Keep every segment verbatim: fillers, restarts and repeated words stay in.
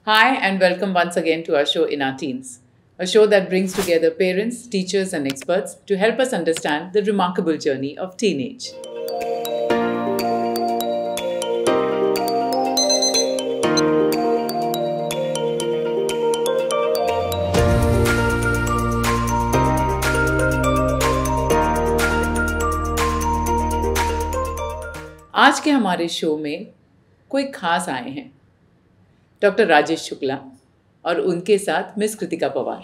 Hi, and welcome once again to our show In Our Teens, a show that brings together parents, teachers, and experts to help us understand the remarkable journey of teenage. आज के हमारे show में कोई खास आए हैं, doctor Rajesh Shukla और उनके साथ miss Kritika Pawar.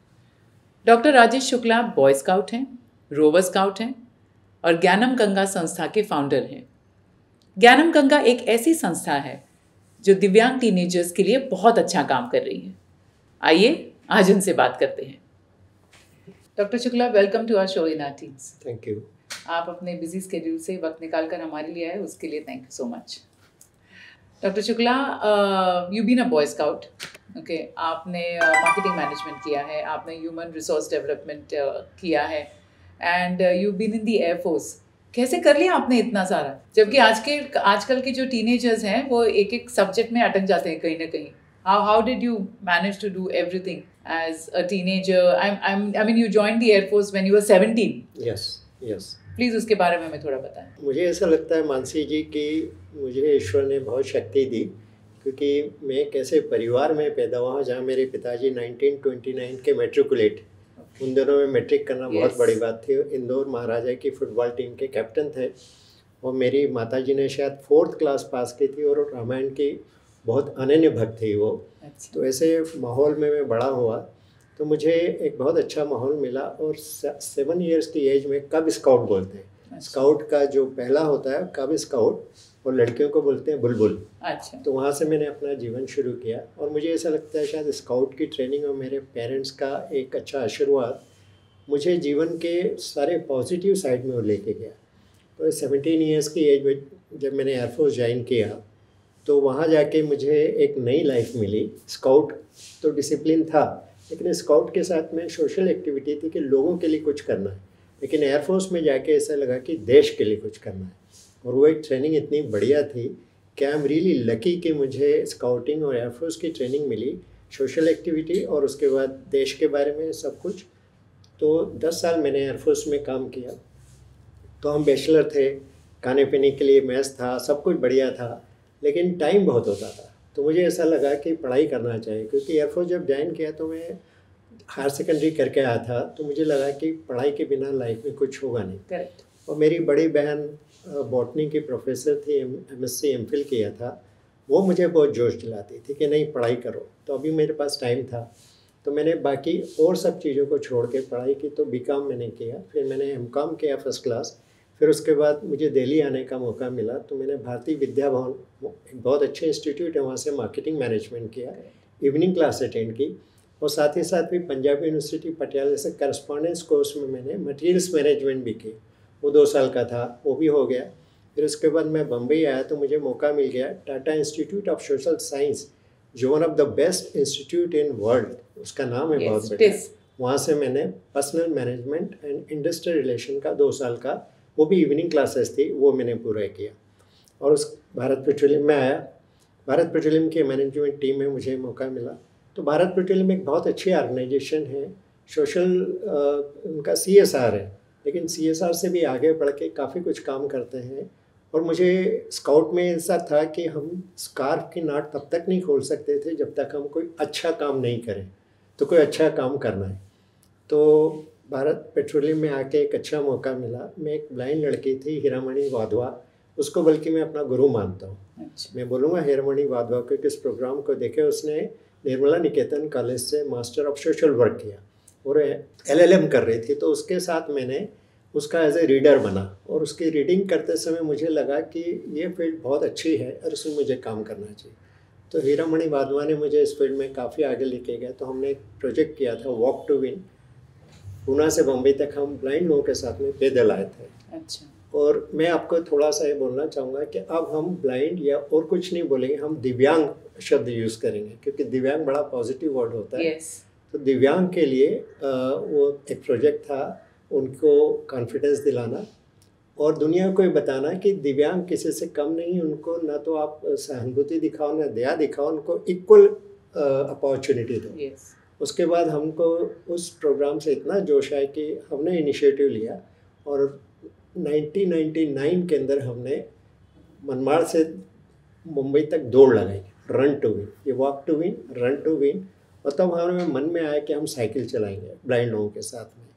Doctor Rajesh Shukla boy scout हैं, रोवर स्काउट हैं और ज्ञानम गंगा संस्था के फाउंडर हैं। ज्ञानम गंगा एक ऐसी संस्था है जो दिव्यांग टीनेजर्स के लिए बहुत अच्छा काम कर रही है। आइए आज उनसे बात करते हैं। Doctor Shukla, welcome to our show in our teens. Thank you. आप अपने बिजी स्केड्यूल से वक्त निकाल कर हमारे लिए आए, उसके लिए thank you so much. Doctor Shukla, you been a boy scout, okay, आपने मार्केटिंग मैनेजमेंट किया है, आपने ह्यूमन रिसोर्स डेवलपमेंट किया है and you been in the air force. कैसे कर लिया आपने इतना सारा, जबकि आज के आजकल के जो टीनेजर्स हैं वो एक एक सब्जेक्ट में अटक जाते हैं कहीं ना कहीं। How how did you manage to do everything as a teenager? I I mean you joined the air force when you were seventeen. Yes yes please उसके बारे में हमें थोड़ा बताएं। मुझे ऐसा लगता है मानसी जी कि मुझे ईश्वर ने बहुत शक्ति दी, क्योंकि मैं एक ऐसे परिवार में पैदा हुआ जहाँ मेरे पिताजी नाइनटीन ट्वेंटी नाइन के मैट्रिकुलेट, उन दिनों में मैट्रिक करना yes. बहुत बड़ी बात थी। इंदौर महाराजा की फुटबॉल टीम के कैप्टन थे और मेरी माताजी ने शायद फोर्थ क्लास पास की थी और रामायण की बहुत अनन्य भक्त थी वो। अच्छा। तो ऐसे माहौल में मैं बड़ा हुआ, तो मुझे एक बहुत अच्छा माहौल मिला। और सेवन इयर्स की एज में कब स्काउट बोलते हैं। अच्छा। स्काउट का जो पहला होता है कब स्काउट, और लड़कियों को बोलते हैं बुलबुल। अच्छा। तो वहाँ से मैंने अपना जीवन शुरू किया और मुझे ऐसा लगता है शायद स्काउट की ट्रेनिंग और मेरे पेरेंट्स का एक अच्छा आशीर्वाद मुझे जीवन के सारे पॉजिटिव साइड में वो लेके गया। तो सेवनटीन ईयर्स की एज में जब मैंने एयरफोर्स ज्वाइन किया तो वहाँ जाके मुझे एक नई लाइफ मिली। स्काउट तो डिसिप्लिन था, लेकिन स्काउट के साथ में सोशल एक्टिविटी थी कि लोगों के लिए कुछ करना है। लेकिन एयरफोर्स में जाके ऐसा लगा कि देश के लिए कुछ करना है, और वो एक ट्रेनिंग इतनी बढ़िया थी कि आई एम रियली लकी कि मुझे स्काउटिंग और एयरफोर्स की ट्रेनिंग मिली, सोशल एक्टिविटी और उसके बाद देश के बारे में सब कुछ। तो दस साल मैंने एयरफोर्स में काम किया। तो हम बैचलर थे, खाने पीने के लिए मेस था, सब कुछ बढ़िया था, लेकिन टाइम बहुत होता था। तो मुझे ऐसा लगा कि पढ़ाई करना चाहिए, क्योंकि एयरफोर्स जब ज्वाइन किया तो मैं हायर सेकेंडरी करके आया था, तो मुझे लगा कि पढ़ाई के बिना लाइफ में कुछ होगा नहीं। करेक्ट। और मेरी बड़ी बहन बॉटनी की प्रोफेसर थी, M S C M phil किया था, वो मुझे बहुत जोश दिलाती थी कि नहीं पढ़ाई करो। तो अभी मेरे पास टाइम था, तो मैंने बाकी और सब चीज़ों को छोड़ के पढ़ाई की। तो बी कॉम मैंने किया, फिर मैंने एम कॉम किया फर्स्ट क्लास। फिर उसके बाद मुझे दिल्ली आने का मौका मिला, तो मैंने भारतीय विद्या भवन, एक बहुत अच्छे इंस्टीट्यूट है, वहाँ से मार्केटिंग मैनेजमेंट किया, इवनिंग क्लास अटेंड की। और साथ ही साथ भी पंजाब यूनिवर्सिटी पटियाला से करस्पॉन्डेंस कोर्स में मैंने मटेरियल्स मैनेजमेंट भी की, वो दो साल का था, वो भी हो गया। फिर उसके बाद मैं बम्बई आया तो मुझे मौका मिल गया Tata institute of social science, जो one of the best institute in world, उसका नाम है, बहुत बढ़िया। वहाँ से मैंने personal management and industrial relation का दो साल का, वो भी इवनिंग क्लासेस थी, वो मैंने पूरा किया। और उस भारत पेट्रोलियम में आया, भारत पेट्रोलियम के मैनेजमेंट टीम में मुझे मौका मिला। तो भारत पेट्रोलियम एक बहुत अच्छी ऑर्गेनाइजेशन है, सोशल उनका सी एस आर है, लेकिन सी एस आर से भी आगे बढ़ के काफ़ी कुछ काम करते हैं। और मुझे स्काउट में ऐसा था कि हम स्कार्फ की नाट तब तक नहीं खोल सकते थे जब तक हम कोई अच्छा काम नहीं करें। तो कोई अच्छा काम करना है, तो भारत पेट्रोलियम में आके एक अच्छा मौका मिला। मैं एक ब्लाइंड लड़की थी, हीरामणि वाधवा, उसको बल्कि मैं अपना गुरु मानता हूँ। अच्छा। मैं बोलूँगा हीरामणि वाधवा को, किस प्रोग्राम को देखे, उसने निर्मला निकेतन कॉलेज से मास्टर ऑफ सोशल वर्क किया और एल एल एम कर रही थी। तो उसके साथ मैंने उसका एज ए रीडर बना, और उसकी रीडिंग करते समय मुझे लगा कि ये फील्ड बहुत अच्छी है और उसमें मुझे काम करना चाहिए। तो हीरामणि वाधवा ने मुझे इस फील्ड में काफ़ी आगे लेके गया। तो हमने एक प्रोजेक्ट किया था, वॉक टू विन। पूना से बम्बई तक हम ब्लाइंड लोगों के साथ में पैदल आए थे। अच्छा। और मैं आपको थोड़ा सा ये बोलना चाहूँगा कि अब हम ब्लाइंड या और कुछ नहीं बोलेंगे, हम दिव्यांग शब्द यूज़ करेंगे, क्योंकि दिव्यांग बड़ा पॉजिटिव वर्ड होता है। yes. तो दिव्यांग के लिए आ, वो एक प्रोजेक्ट था, उनको कॉन्फिडेंस दिलाना और दुनिया को ये बताना कि दिव्यांग किसी से कम नहीं, उनको ना तो आप सहानुभूति दिखाओ ना दया दिखाओ, उनको इक्वल अपॉर्चुनिटी दो। yes. उसके बाद हमको उस प्रोग्राम से इतना जोश आया कि हमने इनिशिएटिव लिया और नाइनटीन नाइंटी नाइन के अंदर हमने मनमाड़ से मुंबई तक दौड़ लगाई, रन टू विन, ये walk to win, run to win. और तब हमें मन में आया कि हम साइकिल चलाएंगे ब्लाइंड लोगों के साथ में।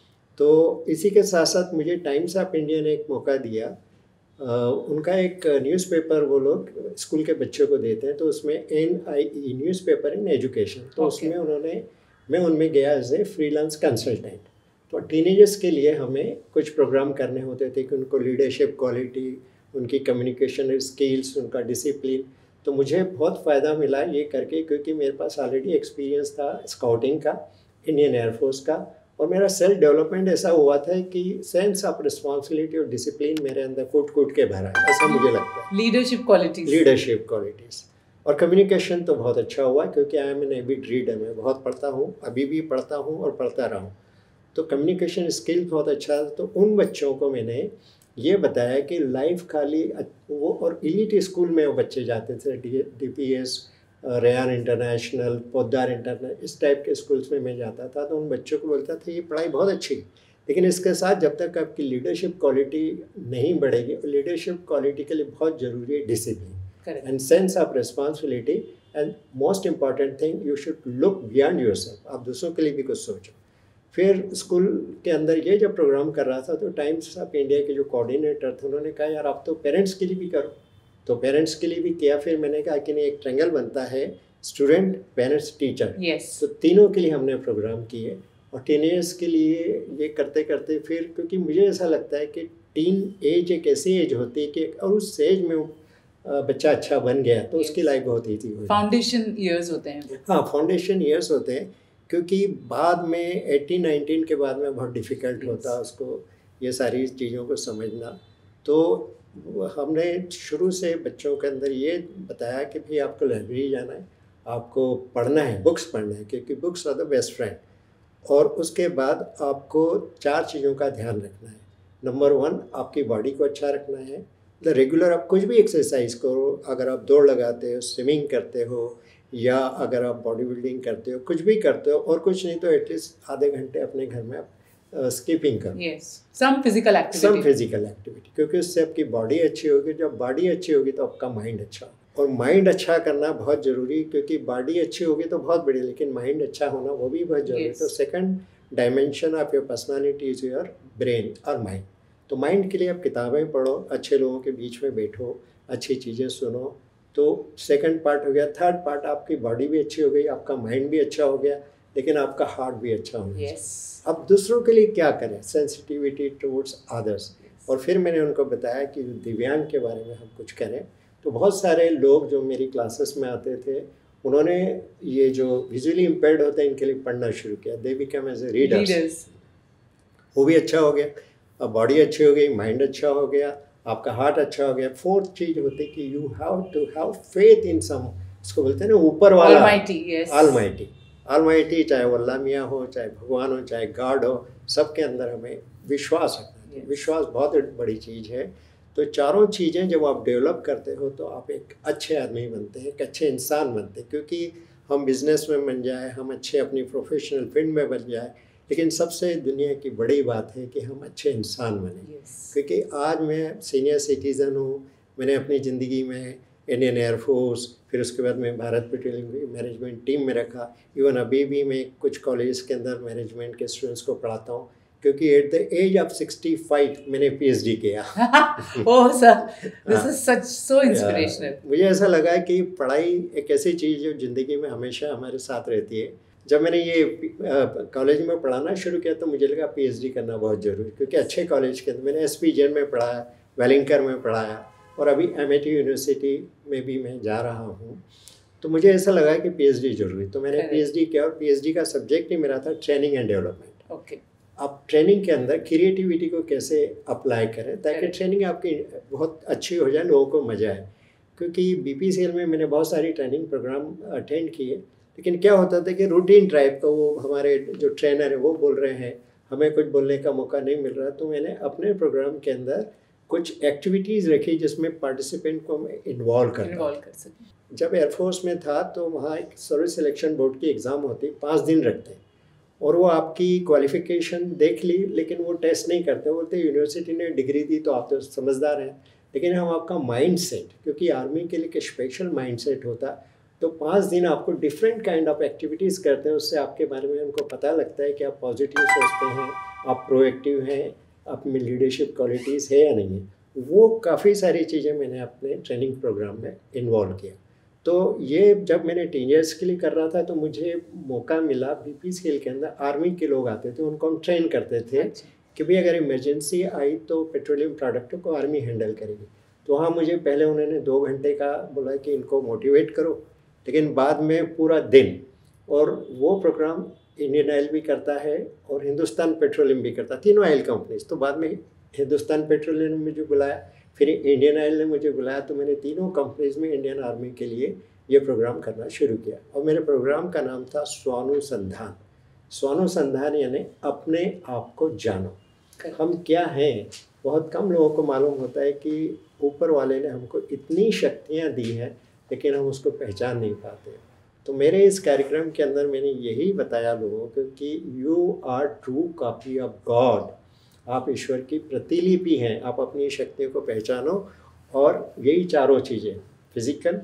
तो इसी के साथ साथ मुझे टाइम्स ऑफ इंडिया ने एक मौका दिया। आ, उनका एक न्यूज़पेपर वो लोग स्कूल के बच्चों को देते हैं, तो उसमें N I E newspaper in education, तो okay. उसमें उन्होंने मैं उनमें गया एज ए फ्रीलांस कंसल्टेंट। तो टीनेजर्स के लिए हमें कुछ प्रोग्राम करने होते थे कि उनको लीडरशिप क्वालिटी, उनकी कम्युनिकेशन स्किल्स, उनका डिसिप्लिन। तो मुझे बहुत फ़ायदा मिला ये करके, क्योंकि मेरे पास ऑलरेडी एक्सपीरियंस था स्काउटिंग का, इंडियन एयरफोर्स का, और मेरा सेल्फ डेवलपमेंट ऐसा हुआ था कि सेंस ऑफ रिस्पॉन्सिबिलिटी और डिसिप्लिन मेरे अंदर कूट कूट के भरा है, ऐसा मुझे लगता है। लीडरशिप क्वालिटीज लीडरशिप क्वालिटीज़ और कम्युनिकेशन तो बहुत अच्छा हुआ, क्योंकि I am an avid reader, मैं बहुत पढ़ता हूँ, अभी भी पढ़ता हूँ और पढ़ता रहा हूँ। तो कम्युनिकेशन स्किल बहुत अच्छा है। तो उन बच्चों को मैंने ये बताया कि लाइफ खाली वो, और इलीट स्कूल में वो बच्चे जाते थे, D P S, Ryan international, Poddar international, इस टाइप के स्कूल्स में मैं जाता था। तो उन बच्चों को बोलता था ये पढ़ाई बहुत अच्छी, लेकिन इसके साथ जब तक आपकी लीडरशिप क्वालिटी नहीं बढ़ेगी, लीडरशिप क्वालिटी के लिए बहुत ज़रूरी है discipline and sense of responsibility, and most important thing you should look beyond yourself, आप दूसरों के लिए भी कुछ सोचो। फिर स्कूल के अंदर ये जब प्रोग्राम कर रहा था तो टाइम्स ऑफ इंडिया के जो कोऑर्डिनेटर थे उन्होंने कहा यार आप तो पेरेंट्स के लिए भी करो, तो पेरेंट्स के लिए भी किया। फिर मैंने कहा कि नहीं, एक ट्रायंगल बनता है स्टूडेंट, पेरेंट्स, टीचर, yes. तो तीनों के लिए हमने प्रोग्राम किए। और टीनेजर्स के लिए ये करते करते फिर, क्योंकि मुझे ऐसा लगता है कि टीन एज एक ऐसी एज होती है कि और उस एज में बच्चा अच्छा बन गया तो yes. उसकी लाइफ बहुत ईजी हो, फाउंडेशन ईयर्स होते हैं। हाँ, फाउंडेशन ईयर्स होते हैं, क्योंकि बाद में एटीन नाइनटीन के बाद में बहुत डिफ़िकल्ट होता है उसको ये सारी चीज़ों को समझना। तो हमने शुरू से बच्चों के अंदर ये बताया कि भाई आपको लाइब्रेरी जाना है, आपको पढ़ना है, बुक्स पढ़ना है, क्योंकि books are the best friend. और उसके बाद आपको चार चीज़ों का ध्यान रखना है। नंबर वन, आपकी बॉडी को अच्छा रखना है। द रेगुलर आप कुछ भी एक्सरसाइज करो, अगर आप दौड़ लगाते हो, स्विमिंग करते हो, या अगर आप बॉडी बिल्डिंग करते हो, कुछ भी करते हो, और कुछ नहीं तो एटलीस्ट आधे घंटे अपने घर में आप स्कीपिंग करो, yes. Some physical activity some physical activity, क्योंकि उससे आपकी बॉडी अच्छी होगी। जब बॉडी अच्छी होगी तो आपका माइंड अच्छा होगा, और माइंड अच्छा करना बहुत ज़रूरी है, क्योंकि बॉडी अच्छी होगी तो बहुत बढ़िया, लेकिन माइंड अच्छा होना वो भी बहुत ज़रूरी है। yes. तो second dimension of your personality is your brain और माइंड। तो माइंड के लिए आप किताबें पढ़ो, अच्छे लोगों के बीच में बैठो, अच्छी चीज़ें सुनो, तो सेकंड पार्ट हो गया। थर्ड पार्ट, आपकी बॉडी भी अच्छी हो गई, आपका माइंड भी अच्छा हो गया, लेकिन आपका हार्ट भी अच्छा हो गया। yes. अब दूसरों के लिए क्या करें, सेंसिटिविटी टुवर्ड्स अदर्स। और फिर मैंने उनको बताया कि दिव्यांग के बारे में हम कुछ करें। तो बहुत सारे लोग जो मेरी क्लासेस में आते थे, उन्होंने ये जो विजुअली इम्पेयर्ड होते हैं इनके लिए पढ़ना शुरू किया, they become as a readers. वो भी अच्छा हो गया, अब बॉडी अच्छी हो गई, माइंड अच्छा हो गया, आपका हार्ट अच्छा हो गया। फोर्थ चीज़ होती है कि you have to have faith in some, इसको बोलते हैं ना ऊपर वाला, ऑलमाइटी। ऑलमाइटी चाहे वो अल्लाह मियाँ हो, चाहे भगवान हो, चाहे गॉड हो, सबके अंदर हमें विश्वास रखना है। विश्वास बहुत बड़ी चीज़ है। तो चारों चीज़ें जब आप डेवलप करते हो तो आप एक अच्छे आदमी बनते हैं, एक अच्छे इंसान बनते हैं। क्योंकि हम बिजनेस में बन जाए, हम अच्छे अपनी प्रोफेशनल फील्ड में बन जाए, लेकिन सबसे दुनिया की बड़ी बात है कि हम अच्छे इंसान बने। yes. क्योंकि आज मैं सीनियर सिटीज़न हूँ, मैंने अपनी ज़िंदगी में इंडियन एयरफोर्स, फिर उसके बाद मैं भारत पेट्रोलियम मैनेजमेंट टीम में रखा। इवन अभी भी मैं कुछ कॉलेज के अंदर मैनेजमेंट के स्टूडेंट्स को पढ़ाता हूँ, क्योंकि at the age of sixty five मैंने पीएचडी किया। Oh sir, this is such so inspirational. मुझे ऐसा लगा कि पढ़ाई एक ऐसी चीज़ जो ज़िंदगी में हमेशा हमारे साथ रहती है। जब मैंने ये कॉलेज में पढ़ाना शुरू किया तो मुझे लगा पीएचडी करना बहुत ज़रूरी, क्योंकि अच्छे कॉलेज के अंदर मैंने एसपीजेन में पढ़ाया, वेलिंगकर में पढ़ाया, और अभी एमआईटी यूनिवर्सिटी में भी मैं जा रहा हूँ। तो मुझे ऐसा लगा कि पीएचडी ज़रूरी, तो मैंने पीएचडी किया, और पीएचडी का सब्जेक्ट ही मेरा था ट्रेनिंग एंड डेवलपमेंट। ओके, आप ट्रेनिंग के अंदर क्रिएटिविटी को कैसे अप्लाई करें ताकि ट्रेनिंग आपकी बहुत अच्छी हो जाए, लोगों को मज़ा आए। क्योंकि बीपीसीएल में मैंने बहुत सारी ट्रेनिंग प्रोग्राम अटेंड किए, लेकिन क्या होता था कि रूटीन टाइप का, वो हमारे जो ट्रेनर है वो बोल रहे हैं, हमें कुछ बोलने का मौका नहीं मिल रहा। तो मैंने अपने प्रोग्राम के अंदर कुछ एक्टिविटीज़ रखी जिसमें पार्टिसिपेंट को मैं इन्वॉल्व करता इन्वॉल्व कर सकें। जब एयरफोर्स में था तो वहाँ एक सर्विस सिलेक्शन बोर्ड की एग्ज़ाम होती, पाँच दिन रखते हैं और वो आपकी क्वालिफ़िकेशन देख ली, लेकिन वो टेस्ट नहीं करते। बोलते यूनिवर्सिटी ने डिग्री दी तो आप तो समझदार हैं, लेकिन हम आपका माइंड सेट, क्योंकि आर्मी के लिए एक स्पेशल माइंड सेट होता, तो पाँच दिन आपको डिफरेंट काइंड ऑफ एक्टिविटीज़ करते हैं, उससे आपके बारे में उनको पता लगता है कि आप पॉजिटिव सोचते हैं, आप प्रोएक्टिव हैं, आप में लीडरशिप क्वालिटीज़ है या नहीं है। वो काफ़ी सारी चीज़ें मैंने अपने ट्रेनिंग प्रोग्राम में इन्वॉल्व किया। तो ये जब मैंने टीनेजर्स के लिए कर रहा था तो मुझे मौका मिला, बीपी स्केल के अंदर आर्मी के लोग आते थे, उनको हम ट्रेन करते थे। अच्छा। कि भाई अगर इमरजेंसी आई तो पेट्रोलियम प्रोडक्टों को आर्मी हैंडल करेगी। तो हाँ, मुझे पहले उन्होंने दो घंटे का बोला कि इनको मोटिवेट करो, लेकिन बाद में पूरा दिन। और वो प्रोग्राम इंडियन ऑयल भी करता है और हिंदुस्तान पेट्रोलियम भी करता है, तीनों ऑयल कंपनीज। तो बाद में हिंदुस्तान पेट्रोलियम ने मुझे बुलाया, फिर इंडियन ऑयल ने मुझे बुलाया, तो मैंने तीनों कंपनीज में इंडियन आर्मी के लिए ये प्रोग्राम करना शुरू किया। और मेरे प्रोग्राम का नाम था स्वानुसंधान। स्वानुसंधान यानी अपने आप को जानो, हम क्या हैं। बहुत कम लोगों को मालूम होता है कि ऊपर वाले ने हमको इतनी शक्तियाँ दी हैं, लेकिन हम उसको पहचान नहीं पाते। तो मेरे इस कार्यक्रम के अंदर मैंने यही बताया लोगों को कि you are true copy of God, आप ईश्वर की प्रतिलिपि हैं। आप अपनी शक्तियों को पहचानो, और यही चारों चीज़ें, फिजिकल,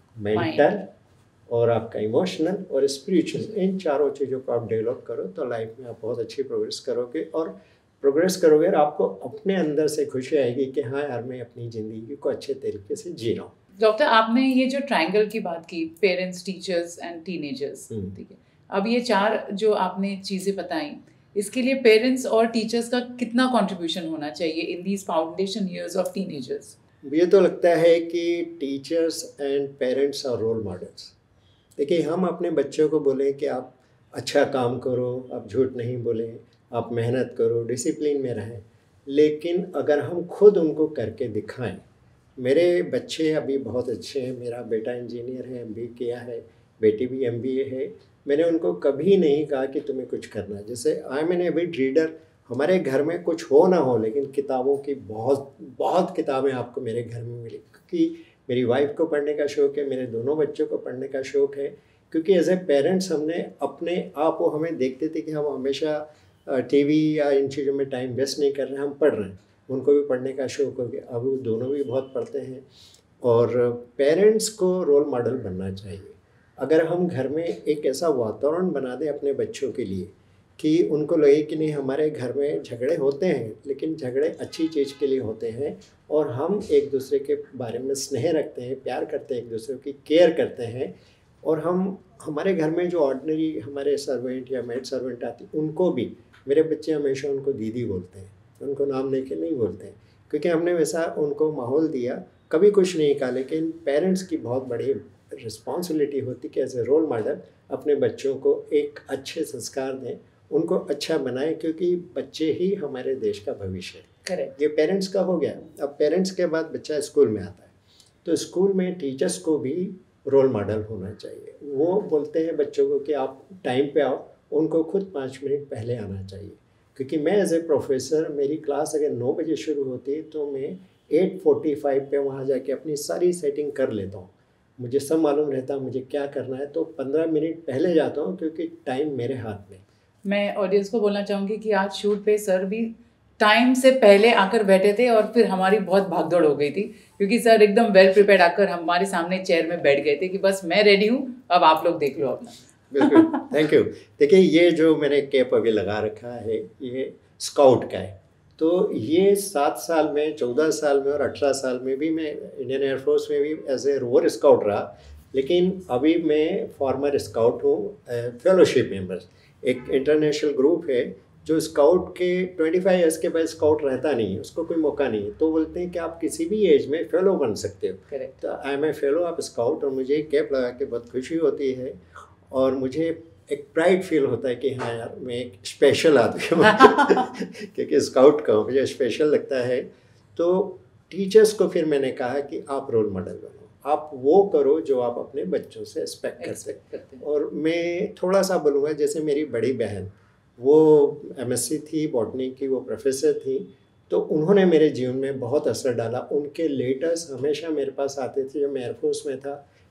मेंटल और आपका इमोशनल और स्पिरिचुअल, इन चारों चीज़ों को आप डेवलप करो तो लाइफ में आप बहुत अच्छी प्रोग्रेस करोगे। और प्रोग्रेस करोगे और आपको अपने अंदर से खुशी आएगी कि हाँ यार, मैं अपनी ज़िंदगी को अच्छे तरीके से जी रहा हूँ। डॉक्टर, आपने ये जो ट्रायंगल की बात की, पेरेंट्स, टीचर्स एंड टीनेजर्स, ठीक है, अब ये चार जो आपने चीज़ें बताई, इसके लिए पेरेंट्स और टीचर्स का कितना कंट्रीब्यूशन होना चाहिए in these foundation years of teenagers? ये तो लगता है कि teachers and parents are role models. देखिए, हम अपने बच्चों को बोलें कि आप अच्छा काम करो, आप झूठ नहीं बोलें, आप मेहनत करो, डिसिप्लिन में रहें, लेकिन अगर हम खुद उनको करके दिखाएं। मेरे बच्चे अभी बहुत अच्छे हैं, मेरा बेटा इंजीनियर है, एमबीए किया है, बेटी भी एमबीए है। मैंने उनको कभी नहीं कहा कि तुम्हें कुछ करना है। जैसे I am an avid reader, हमारे घर में कुछ हो ना हो, लेकिन किताबों की बहुत बहुत किताबें आपको मेरे घर में मिली, क्योंकि मेरी वाइफ को पढ़ने का शौक़ है, मेरे दोनों बच्चों को पढ़ने का शौक़ है। क्योंकि एज ए पेरेंट्स हमने अपने आप, वो हमें देखते थे कि हम हमेशा टीवी या इन चीज़ों में टाइम वेस्ट नहीं कर रहे हैं, हम पढ़ रहे हैं। उनको भी पढ़ने का शौक़ हो गया, अब वो दोनों भी बहुत पढ़ते हैं। और पेरेंट्स को रोल मॉडल बनना चाहिए। अगर हम घर में एक ऐसा वातावरण बना दें अपने बच्चों के लिए कि उनको लगे कि नहीं, हमारे घर में झगड़े होते हैं, लेकिन झगड़े अच्छी चीज़ के लिए होते हैं, और हम एक दूसरे के बारे में स्नेह रखते हैं, प्यार करते हैं, एक दूसरे की केयर करते हैं। और हम हमारे घर में जो ऑर्डिनरी हमारे सर्वेंट या मेड सर्वेंट आती, उनको भी, मेरे बच्चे हमेशा उनको दीदी बोलते हैं, उनको नाम लेके नहीं बोलते हैं, क्योंकि हमने वैसा उनको माहौल दिया, कभी कुछ नहीं कहा। लेकिन पेरेंट्स की बहुत बड़ी रिस्पॉन्सिबिलिटी होती कि एज ए रोल मॉडल अपने बच्चों को एक अच्छे संस्कार दें, उनको अच्छा बनाएं, क्योंकि बच्चे ही हमारे देश का भविष्य है। करेक्ट। ये पेरेंट्स का हो गया। अब पेरेंट्स के बाद बच्चा स्कूल में आता है, तो स्कूल में टीचर्स को भी रोल मॉडल होना चाहिए। वो बोलते हैं बच्चों को कि आप टाइम पे आओ, उनको खुद पाँच मिनट पहले आना चाहिए। क्योंकि मैं एज ए प्रोफेसर, मेरी क्लास अगर नौ बजे शुरू होती है तो मैं एट फोर्टी फाइव पे वहाँ जाके अपनी सारी सेटिंग कर लेता हूँ। मुझे सब मालूम रहता है मुझे क्या करना है, तो पंद्रह मिनट पहले जाता हूँ, क्योंकि टाइम मेरे हाथ में। मैं ऑडियंस को बोलना चाहूँगी कि आज शूट पे सर भी टाइम से पहले आकर बैठे थे, और फिर हमारी बहुत भागदौड़ हो गई थी, क्योंकि सर एकदम वेल प्रिपेयर्ड आकर हमारे सामने चेयर में बैठ गए थे कि बस मैं रेडी हूँ, अब आप लोग देख लो अपना। बिल्कुल, थैंक यू। देखिए, ये जो मैंने कैप अभी लगा रखा है, ये स्काउट का है। तो ये सात साल में, चौदह साल में और अठारह साल में भी मैं इंडियन एयरफोर्स में भी एज ए रोवर स्काउट रहा, लेकिन अभी मैं फॉर्मर स्काउट हूँ, फेलोशिप मेंबर्स। एक इंटरनेशनल ग्रुप है जो स्काउट के पच्चीस इयर्स के बाद स्काउट रहता नहीं है, उसको कोई मौका नहीं है, तो बोलते हैं कि आप किसी भी एज में फेलो बन सकते हो। करेक्ट। तो I am a fellow of scout, और मुझे कैप लगा के बहुत खुशी होती है, और मुझे एक प्राइड फील होता है कि हाँ यार, मैं एक स्पेशल आदमी हूँ क्योंकि स्काउट का मुझे स्पेशल लगता है। तो टीचर्स को फिर मैंने कहा कि आप रोल मॉडल बनो, आप वो करो जो आप अपने बच्चों से एक्सपेक्ट करते हैं। और मैं थोड़ा सा बोलूँगा, जैसे मेरी बड़ी बहन, वो एमएससी थी बॉटनी की, वो प्रोफेसर थी, तो उन्होंने मेरे जीवन में बहुत असर डाला। उनके लेटर्स हमेशा मेरे पास आते थे जब मैं एयरफोर्स में था,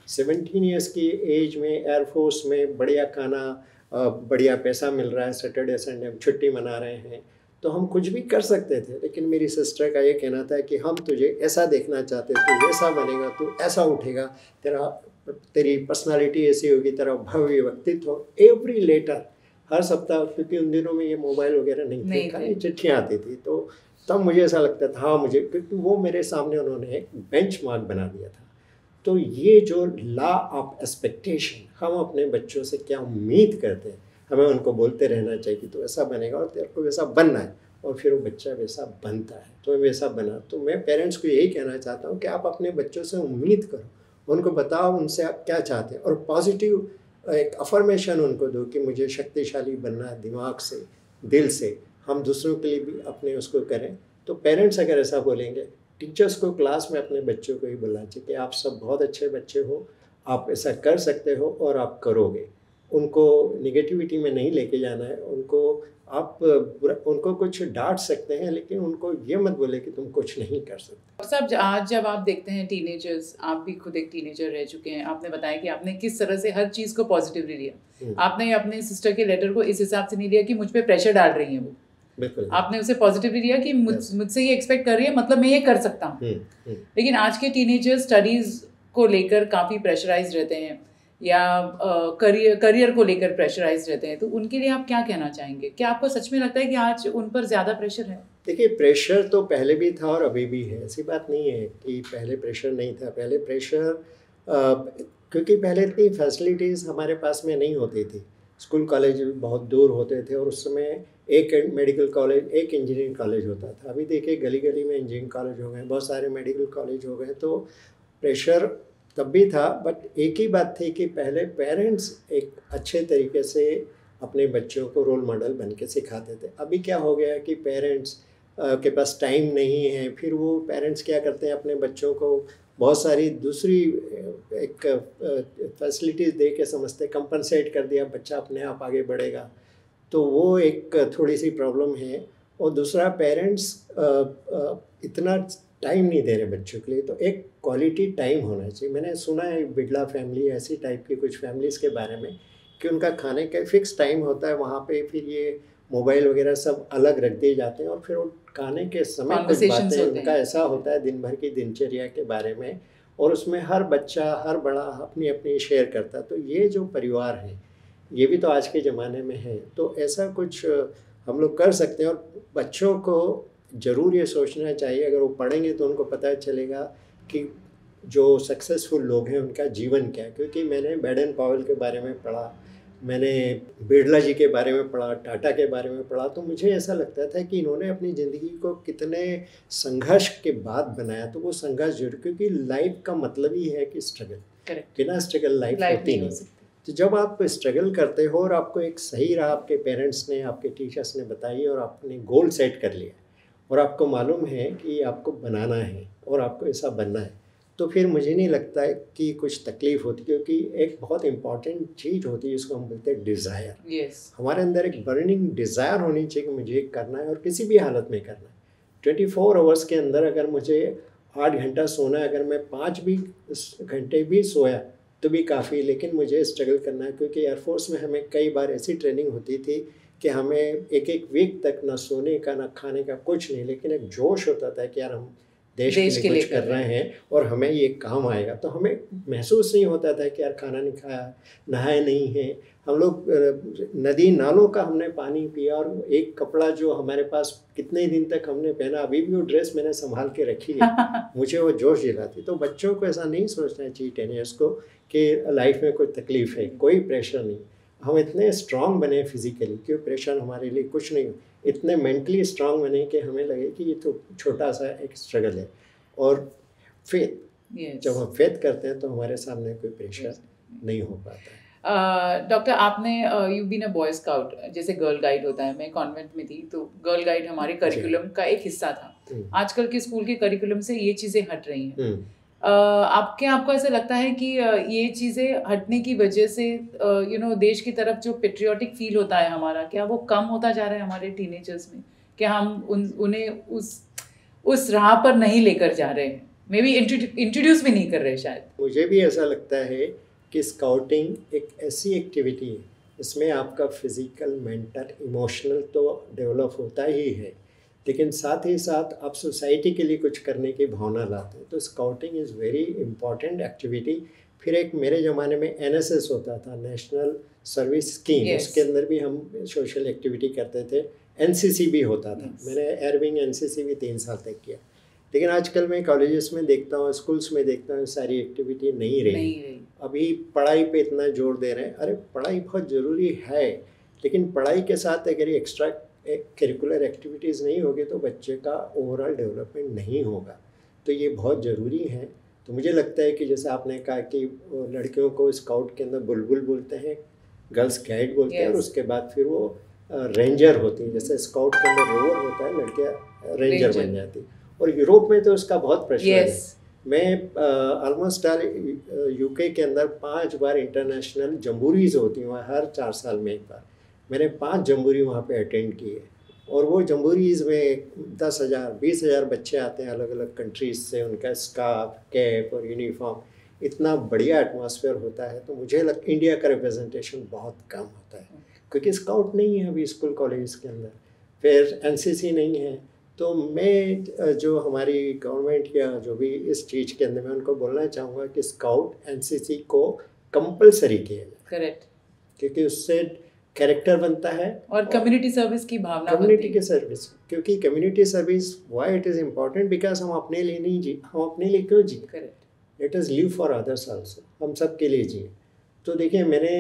सेवनटीन ईयर्स की एज में एयरफोर्स में बढ़िया खाना, बढ़िया पैसा मिल रहा है, सैटरडे संडे हम छुट्टी मना रहे हैं, तो हम कुछ भी कर सकते थे। लेकिन मेरी सिस्टर का ये कहना था कि हम तुझे ऐसा देखना चाहते, तू वैसा बनेगा, तू ऐसा उठेगा, तेरा तेरी पर्सनालिटी ऐसी होगी, तेरा भव्य व्यक्तित्व। एवरी लेटर हर सप्ताह, क्योंकि उन दिनों में ये मोबाइल वगैरह नहीं थे, खाली चिट्ठियाँ आती थी, तो तब मुझे ऐसा लगता था हाँ मुझे, क्योंकि वो मेरे सामने उन्होंने एक बेंचमार्क बना दिया था। तो ये जो लॉ ऑफ एक्सपेक्टेशन, हम अपने बच्चों से क्या उम्मीद करते हैं, हमें उनको बोलते रहना चाहिए कि तो ऐसा बनेगा और तेरे को वैसा बनना है, और फिर वो बच्चा वैसा बनता है, तो वैसा बना। तो मैं पेरेंट्स को यही कहना चाहता हूँ कि आप अपने बच्चों से उम्मीद करो, उनको बताओ उनसे आप क्या चाहते हैं, और पॉजिटिव एक अफर्मेशन उनको दो कि मुझे शक्तिशाली बनना है, दिमाग से, दिल से। हम दूसरों के लिए भी अपने उसको करें। तो पेरेंट्स अगर ऐसा बोलेंगे, टीचर्स को क्लास में अपने बच्चों को ही बोलना चाहिए कि आप सब बहुत अच्छे बच्चे हो, आप ऐसा कर सकते हो और आप करोगे। उनको निगेटिविटी में नहीं लेके जाना है, उनको आप उनको कुछ डांट सकते हैं, लेकिन उनको ये मत बोले कि तुम कुछ नहीं कर सकते। साहब, आज जब आप देखते हैं टीनेजर्स, आप भी खुद एक टीनेजर रह चुके हैं, आपने बताया कि आपने किस तरह से हर चीज़ को पॉजिटिवली लिया। आपने अपने सिस्टर के लेटर को इस हिसाब से नहीं लिया कि मुझ पे प्रेशर डाल रही है वो, बिल्कुल आपने उसे पॉजिटिवली लिया कि मुझ मुझसे ये एक्सपेक्ट कर रही है, मतलब मैं ये कर सकता हूँ। लेकिन आज के टीनेजर्स स्टडीज़ को लेकर काफ़ी प्रेशराइज रहते हैं, या करियर करियर को लेकर प्रेशराइज रहते हैं, तो उनके लिए आप क्या कहना चाहेंगे? क्या आपको सच में लगता है कि आज उन पर ज़्यादा प्रेशर है? देखिए, प्रेशर तो पहले भी था और अभी भी है, ऐसी बात नहीं है कि पहले प्रेशर नहीं था। पहले प्रेशर आ, क्योंकि पहले इतनी फैसिलिटीज़ हमारे पास में नहीं होती थी, स्कूल कॉलेज बहुत दूर होते थे, और उस समय एक मेडिकल कॉलेज, एक इंजीनियरिंग कॉलेज होता था। अभी देखिए गली गली में इंजीनियरिंग कॉलेज हो गए, बहुत सारे मेडिकल कॉलेज हो गए, तो प्रेशर तब भी था। बट एक ही बात थी कि पहले पेरेंट्स एक अच्छे तरीके से अपने बच्चों को रोल मॉडल बन के सिखाते थे। अभी क्या हो गया कि पेरेंट्स के पास टाइम नहीं है, फिर वो पेरेंट्स क्या करते हैं, अपने बच्चों को बहुत सारी दूसरी एक फैसिलिटीज़ दे के समझते, कंपनसेट कर दिया, बच्चा अपने आप आगे बढ़ेगा, तो वो एक थोड़ी सी प्रॉब्लम है। और दूसरा, पेरेंट्स इतना टाइम नहीं दे रहे बच्चों के लिए, तो एक क्वालिटी टाइम होना चाहिए। मैंने सुना है बिड़ला फैमिली, ऐसी टाइप की कुछ फैमिलीज़ के बारे में, कि उनका खाने का फिक्स टाइम होता है, वहाँ पे फिर ये मोबाइल वगैरह सब अलग रख दिए जाते हैं, और फिर वो खाने के समय कुछ बातें उनका ऐसा होता है दिन भर की दिनचर्या के बारे में, और उसमें हर बच्चा, हर बड़ा अपनी अपनी शेयर करता है। तो ये जो परिवार है, ये भी तो आज के ज़माने में है। तो ऐसा कुछ हम लोग कर सकते हैं, और बच्चों को ज़रूर ये सोचना चाहिए, अगर वो पढ़ेंगे तो उनको पता चलेगा कि जो सक्सेसफुल लोग हैं उनका जीवन क्या है। क्योंकि मैंने बैडन पावेल के बारे में पढ़ा, मैंने बिड़ला जी के बारे में पढ़ा, टाटा के बारे में पढ़ा, तो मुझे ऐसा लगता था कि इन्होंने अपनी ज़िंदगी को कितने संघर्ष के बाद बनाया। तो वो संघर्ष जरूर, क्योंकि लाइफ का मतलब ही है कि स्ट्रगल, बिना स्ट्रगल लाइफ होती नहीं। तो जब आप स्ट्रगल करते हो और आपको एक सही राह आपके पेरेंट्स ने, आपके टीचर्स ने बताई, और आपने गोल सेट कर लिया, और आपको मालूम है कि आपको बनाना है और आपको ऐसा बनना है, तो फिर मुझे नहीं लगता है कि कुछ तकलीफ़ होती, क्योंकि एक बहुत इम्पॉर्टेंट चीज़ होती है, इसको हम बोलते हैं डिज़ायर। yes. हमारे अंदर एक बर्निंग डिज़ायर होनी चाहिए कि मुझे करना है, और किसी भी हालत में करना है। ट्वेंटी फोर आवर्स के अंदर अगर मुझे आठ घंटा सोना है, अगर मैं पाँच भी घंटे भी सोया तो भी काफ़ी, लेकिन मुझे स्ट्रगल करना है। क्योंकि एयरफोर्स में हमें कई बार ऐसी ट्रेनिंग होती थी कि हमें एक एक वीक तक ना सोने का ना खाने का कुछ नहीं, लेकिन एक जोश होता था कि यार हम देश, देश के लिए कुछ कर रहे हैं और हमें ये काम आएगा। तो हमें महसूस नहीं होता था कि यार खाना नहीं खाया, नहाए नहीं है, हम लोग नदी नालों का हमने पानी पिया, और एक कपड़ा जो हमारे पास कितने दिन तक हमने पहना, अभी भी वो ड्रेस मैंने संभाल के रखी है, मुझे वो जोश दिलाती। तो बच्चों को ऐसा नहीं सोचना चाहिए, टीनेजर्स को, कि लाइफ में कोई तकलीफ़ है, कोई प्रेशर नहीं। हम इतने स्ट्रांग बने फिज़िकली कि प्रेशर हमारे लिए कुछ नहीं, इतने मेंटली स्ट्रांग बने कि हमें लगे कि ये तो छोटा सा एक स्ट्रगल है। और फेथ, yes. जब हम फेथ करते हैं तो हमारे सामने कोई प्रेशर yes. नहीं हो पाता है। डॉक्टर uh, आपने you been a boy scout, जैसे गर्ल गाइड होता है, मैं कॉन्वेंट में थी, तो गर्ल गाइड हमारे करिकुलम का एक हिस्सा था। आजकल के स्कूल के करिकुलम से ये चीज़ें हट रही हैं। Uh, आपके आपको ऐसा लगता है कि uh, ये चीज़ें हटने की वजह से यू नो देश की तरफ जो पेट्रियाटिक फील होता है हमारा, क्या वो कम होता जा रहा है हमारे टीनेजर्स में? क्या हम उन उन्हें उस उस राह पर नहीं लेकर जा रहे हैं? मे बी इंट्रोड्यूस भी नहीं कर रहे शायद। मुझे भी ऐसा लगता है कि स्काउटिंग एक ऐसी एक्टिविटी है, इसमें आपका फिज़िकल, मेंटल, इमोशनल तो डेवलप होता ही है, लेकिन साथ ही साथ आप सोसाइटी के लिए कुछ करने की भावना लाते हैं। तो scouting is very important activity. फिर एक मेरे ज़माने में एन एस एस होता था, नेशनल सर्विस स्कीम, yes. उसके अंदर भी हम सोशल एक्टिविटी करते थे। एन सी सी भी होता था, yes. मैंने एयरविंग एन सी सी भी तीन साल तक किया। लेकिन आजकल मैं कॉलेजेस में देखता हूँ, स्कूल्स में देखता हूँ, सारी एक्टिविटी नहीं रही, नहीं रही। अभी पढ़ाई पे इतना जोर दे रहे हैं। अरे पढ़ाई बहुत ज़रूरी है, लेकिन पढ़ाई के साथ अगर ये एक्स्ट्रा करिकुलर एक्टिविटीज़ नहीं होगी तो बच्चे का ओवरऑल डेवलपमेंट नहीं होगा। तो ये बहुत ज़रूरी है। तो मुझे लगता है कि जैसे आपने कहा कि लड़कियों को स्काउट के अंदर बुलबुल बोलते हैं, गर्ल्स गाइड बोलते हैं, और उसके बाद फिर वो रेंजर होती है। जैसे स्काउट के अंदर रोवर होता है, लड़कियाँ रेंजर बन जाती। और यूरोप में तो उसका बहुत प्रचलन है। मैं ऑलमोस्ट आल यूके के अंदर पांच बार इंटरनेशनल जम्बूरीज होती हैं वहाँ, हर चार साल में एक बार। मैंने पांच जम्बूरी वहाँ पे अटेंड किए, और वो जम्बूरीज में दस हज़ार बीस हज़ार बच्चे आते हैं अलग अलग कंट्रीज से। उनका स्कार्फ, कैप और यूनिफॉर्म, इतना बढ़िया एटमॉस्फेयर होता है। तो मुझे लग इंडिया का रिप्रेजेंटेशन बहुत कम होता है, क्योंकि स्काउट नहीं है अभी स्कूल कॉलेज के अंदर, फिर एन सी सी नहीं है। तो मैं जो हमारी गवर्नमेंट या जो भी इस चीज़ के अंदर, मैं उनको बोलना चाहूँगा कि स्काउट एन सी सी को कंपलसरी किया जाए। करेक्ट। क्योंकि उससे कैरेक्टर बनता है और कम्युनिटी सर्विस की भावना, कम्युनिटी की सर्विस। क्योंकि community service why it is important, because हम अपने लिए नहीं जी, हम अपने लिए क्यों जी, correct, let us live for others also, हम सब के लिए जिए। तो देखिए, मैंने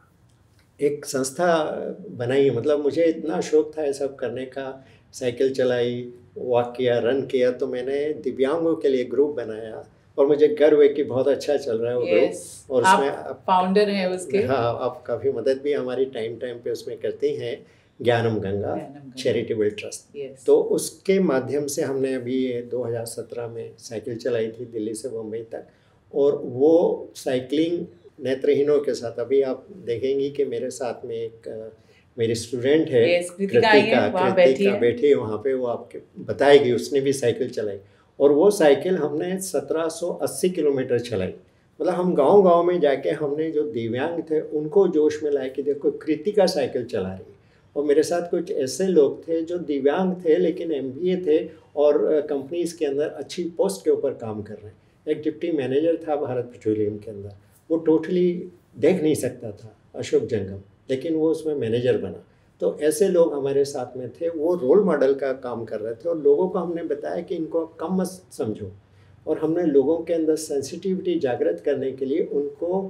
एक संस्था बनाई, मतलब मुझे इतना शौक था ये सब करने का, साइकिल चलाई, वॉक किया, रन किया। तो मैंने दिव्यांगों के लिए ग्रुप बनाया, और मुझे गर्व है कि बहुत अच्छा चल रहा है वो yes. ग्रुप। और आप उसमें फाउंडर हैं उसके। हाँ, आप काफ़ी मदद भी हमारी टाइम टाइम पे उसमें करती हैं, ज्ञानम गंगा चैरिटेबल ट्रस्ट। yes. तो उसके माध्यम से हमने अभी दो हज़ार सत्रह में साइकिल चलाई थी दिल्ली से मुंबई तक। और वो साइकिलिंग नेत्रहीनों के साथ, अभी आप देखेंगी कि मेरे साथ में एक मेरी स्टूडेंट है yes, कृतिका, कृतिका बैठी है वहाँ पे, वो आपके बताएगी, उसने भी साइकिल चलाई। और वो साइकिल हमने सत्रह सौ अस्सी किलोमीटर चलाई। मतलब हम गांव गांव में जाके हमने जो दिव्यांग थे उनको जोश में लाए कि देखो कृतिका साइकिल चला रही है। और मेरे साथ कुछ ऐसे लोग थे जो दिव्यांग थे लेकिन एम बी ए थे और कंपनीज के अंदर अच्छी पोस्ट के ऊपर काम कर रहे हैं। एक डिप्टी मैनेजर था भारत पेट्रोलियम के अंदर, वो टोटली देख नहीं सकता था, अशोक जंगम, लेकिन वो उसमें मैनेजर बना। तो ऐसे लोग हमारे साथ में थे, वो रोल मॉडल का काम कर रहे थे। और लोगों को हमने बताया कि इनको कम मत समझो, और हमने लोगों के अंदर सेंसिटिविटी जागृत करने के लिए उनको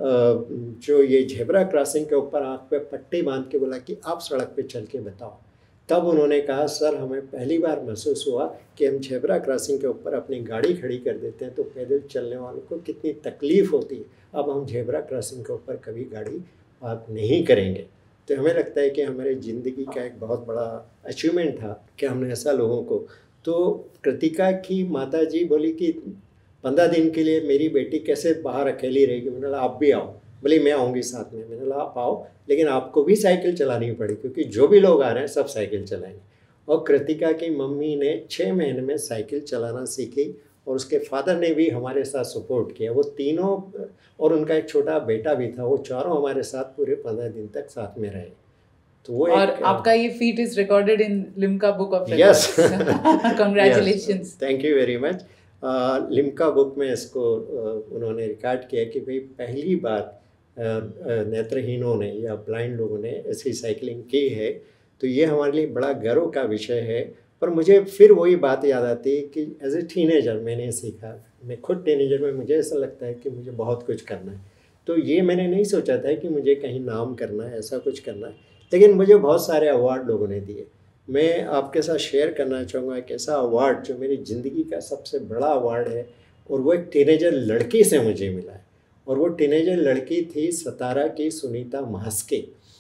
जो ये झेब्रा क्रॉसिंग के ऊपर आँख पे पट्टी बांध के बोला कि आप सड़क पे चल के बताओ। तब उन्होंने कहा, सर हमें पहली बार महसूस हुआ कि हम झेब्रा क्रॉसिंग के ऊपर अपनी गाड़ी खड़ी कर देते हैं तो पैदल चलने वालों को कितनी तकलीफ़ होती है। अब हम झेब्रा क्रॉसिंग के ऊपर कभी गाड़ी पार्क नहीं करेंगे। तो हमें लगता है कि हमारे ज़िंदगी का एक बहुत बड़ा अचीवमेंट था कि हमने ऐसा लोगों को। तो कृतिका की माता जी बोली कि पंद्रह दिन के लिए मेरी बेटी कैसे बाहर अकेली रहेगी। मैंने बोला आप भी आओ। बोली मैं आऊँगी साथ में। मैंने बोला आप आओ, लेकिन आपको भी साइकिल चलानी पड़ी, क्योंकि जो भी लोग आ रहे हैं सब साइकिल चलाएंगे। और कृतिका की मम्मी ने छः महीने में साइकिल चलाना सीखी, और उसके फादर ने भी हमारे साथ सपोर्ट किया। वो तीनों, और उनका एक छोटा बेटा भी था, वो चारों हमारे साथ पूरे पंद्रह दिन तक साथ में रहे। तो वो और एक, आपका ये feat is recorded in Limca book of yes, congratulations, thank you very much. Limca book में इसको uh, उन्होंने रिकॉर्ड किया कि भाई पहली बार uh, नेत्रहीनों ने या ब्लाइंड लोगों ने ऐसी साइकिलिंग की है। तो ये हमारे लिए बड़ा गर्व का विषय है। पर मुझे फिर वही बात याद आती है कि एज ए टीनेजर मैंने सीखा। मैं खुद टीनेजर में मुझे ऐसा लगता है कि मुझे बहुत कुछ करना है। तो ये मैंने नहीं सोचा था कि मुझे कहीं नाम करना है, ऐसा कुछ करना है, लेकिन मुझे बहुत सारे अवार्ड लोगों ने दिए। मैं आपके साथ शेयर करना चाहूँगा एक ऐसा अवार्ड जो मेरी ज़िंदगी का सबसे बड़ा अवार्ड है, और वो एक टीनेजर लड़की से मुझे मिला है। और वो टीनेजर लड़की थी सतारा की सुनीता महास्के।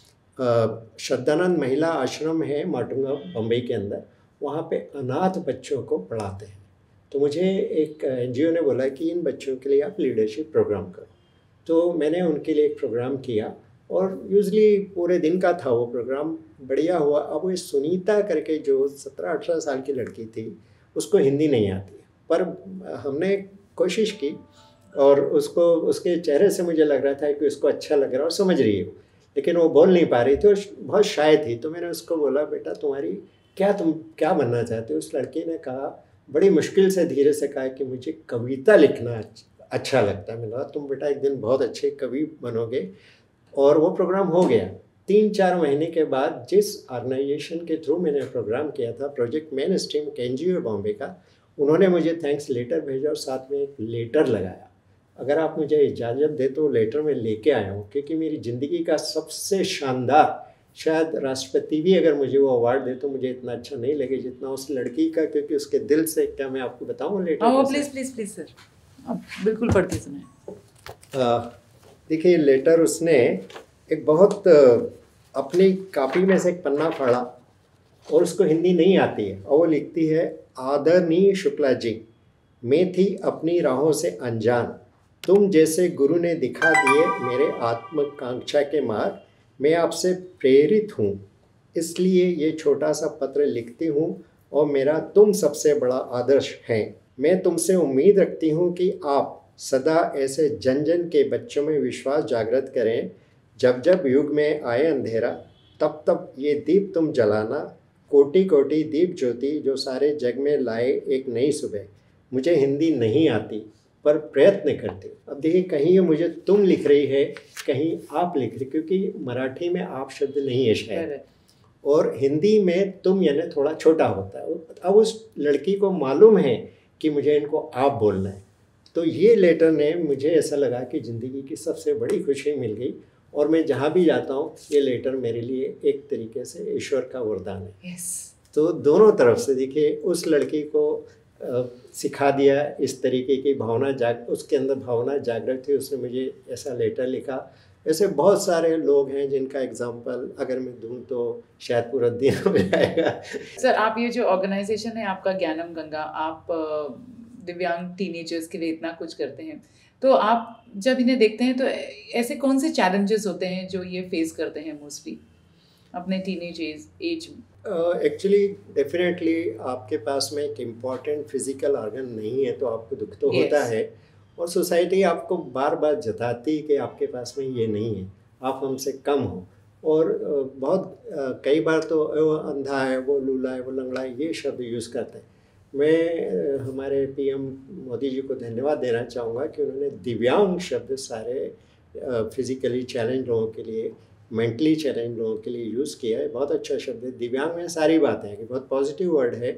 श्रद्धानंद महिला आश्रम है माटुंगा बम्बई के अंदर, वहाँ पे अनाथ बच्चों को पढ़ाते हैं। तो मुझे एक एन जी ओ ने बोला कि इन बच्चों के लिए आप लीडरशिप प्रोग्राम करो। तो मैंने उनके लिए एक प्रोग्राम किया, और यूजली पूरे दिन का था वो प्रोग्राम, बढ़िया हुआ। अब वो सुनीता करके जो सत्रह अठारह साल की लड़की थी, उसको हिंदी नहीं आती, पर हमने कोशिश की और उसको उसके चेहरे से मुझे लग रहा था कि उसको अच्छा लग रहा है और समझ रही है, लेकिन वो बोल नहीं पा रही थी और बहुत शाय थी। तो मैंने उसको बोला, बेटा तुम्हारी क्या, तुम क्या बनना चाहते हो? उस लड़की ने कहा, बड़ी मुश्किल से धीरे से कहा कि मुझे कविता लिखना अच्छा लगता है। मैंने कहा तुम बेटा एक दिन बहुत अच्छे कवि बनोगे। और वो प्रोग्राम हो गया। तीन चार महीने के बाद जिस ऑर्गेनाइजेशन के थ्रू मैंने प्रोग्राम किया था, project mainstream N G O Bombay का, उन्होंने मुझे थैंक्स लेटर भेजा और साथ में एक लेटर लगाया। अगर आप मुझे इजाज़त दे तो लेटर में लेके आया हूँ, क्योंकि मेरी ज़िंदगी का सबसे शानदार, शायद राष्ट्रपति भी अगर मुझे वो अवार्ड दे तो मुझे इतना अच्छा नहीं लगे जितना उस लड़की का, क्योंकि उसके दिल से, क्या मैं आपको बताऊँ लेटर? हाँ प्लीज़ प्लीज़ प्लीज़ सर, आप बिल्कुल पढ़ के सुनाएं। देखिए लेटर उसने एक बहुत अपनी कॉपी में से एक पन्ना फाड़ा और उसको हिंदी नहीं आती है और वो लिखती है, आदरणीय शुक्ला जी, मैं थी अपनी राहों से अनजान, तुम जैसे गुरु ने दिखा दिए मेरे आत्मकांक्षा के मार्ग, मैं आपसे प्रेरित हूँ, इसलिए ये छोटा सा पत्र लिखती हूँ और मेरा तुम सबसे बड़ा आदर्श है। मैं तुमसे उम्मीद रखती हूँ कि आप सदा ऐसे जन जन के बच्चों में विश्वास जागृत करें। जब जब युग में आए अंधेरा, तब तब ये दीप तुम जलाना, कोटि कोटि दीप ज्योति जो सारे जग में लाए एक नई सुबह। मुझे हिंदी नहीं आती पर प्रयत्न करती। अब देखिए, कहीं ये मुझे तुम लिख रही है, कहीं आप लिख रही, क्योंकि मराठी में आप शब्द नहीं है शायद, और हिंदी में तुम यानी थोड़ा छोटा होता है। अब उस लड़की को मालूम है कि मुझे इनको आप बोलना है। तो ये लेटर ने मुझे ऐसा लगा कि ज़िंदगी की सबसे बड़ी खुशी मिल गई, और मैं जहाँ भी जाता हूँ ये लेटर मेरे लिए एक तरीके से ईश्वर का वरदान है। yes. तो दोनों तरफ से देखिए, उस लड़की को आ, सिखा दिया इस तरीके की भावना, जाग उसके अंदर भावना जागृत थी, उसने मुझे ऐसा लेटर लिखा। ऐसे बहुत सारे लोग हैं जिनका एग्जाम्पल अगर मैं दूँ तो शायद पूरा दिन हो जाएगा। सर, आप ये जो ऑर्गेनाइजेशन है आपका ज्ञानम गंगा, आप दिव्यांग टीनेजर्स के लिए इतना कुछ करते हैं, तो आप जब इन्हें देखते हैं तो ऐसे कौन से चैलेंजेस होते हैं जो ये फेस करते हैं मोस्टली अपने टीनेज एज में? एक्चुअली डेफिनेटली आपके पास में एक इम्पॉर्टेंट फिजिकल ऑर्गन नहीं है तो आपको दुख तो yes. होता है, और सोसाइटी आपको बार बार जताती कि आपके पास में ये नहीं है, आप हमसे कम हो। और बहुत कई बार तो वो अंधा है, वो लूला है, वो लंगड़ा है, ये शब्द यूज़ करते हैं। मैं हमारे पीएम मोदी जी को धन्यवाद देना चाहूँगा कि उन्होंने दिव्यांग शब्द सारे फिज़िकली चैलेंज लोगों के लिए, मेंटली चैलेंज लोगों के लिए यूज़ किया है। बहुत अच्छा शब्द है। दिव्यांग में सारी बातें हैं कि बहुत पॉजिटिव वर्ड है।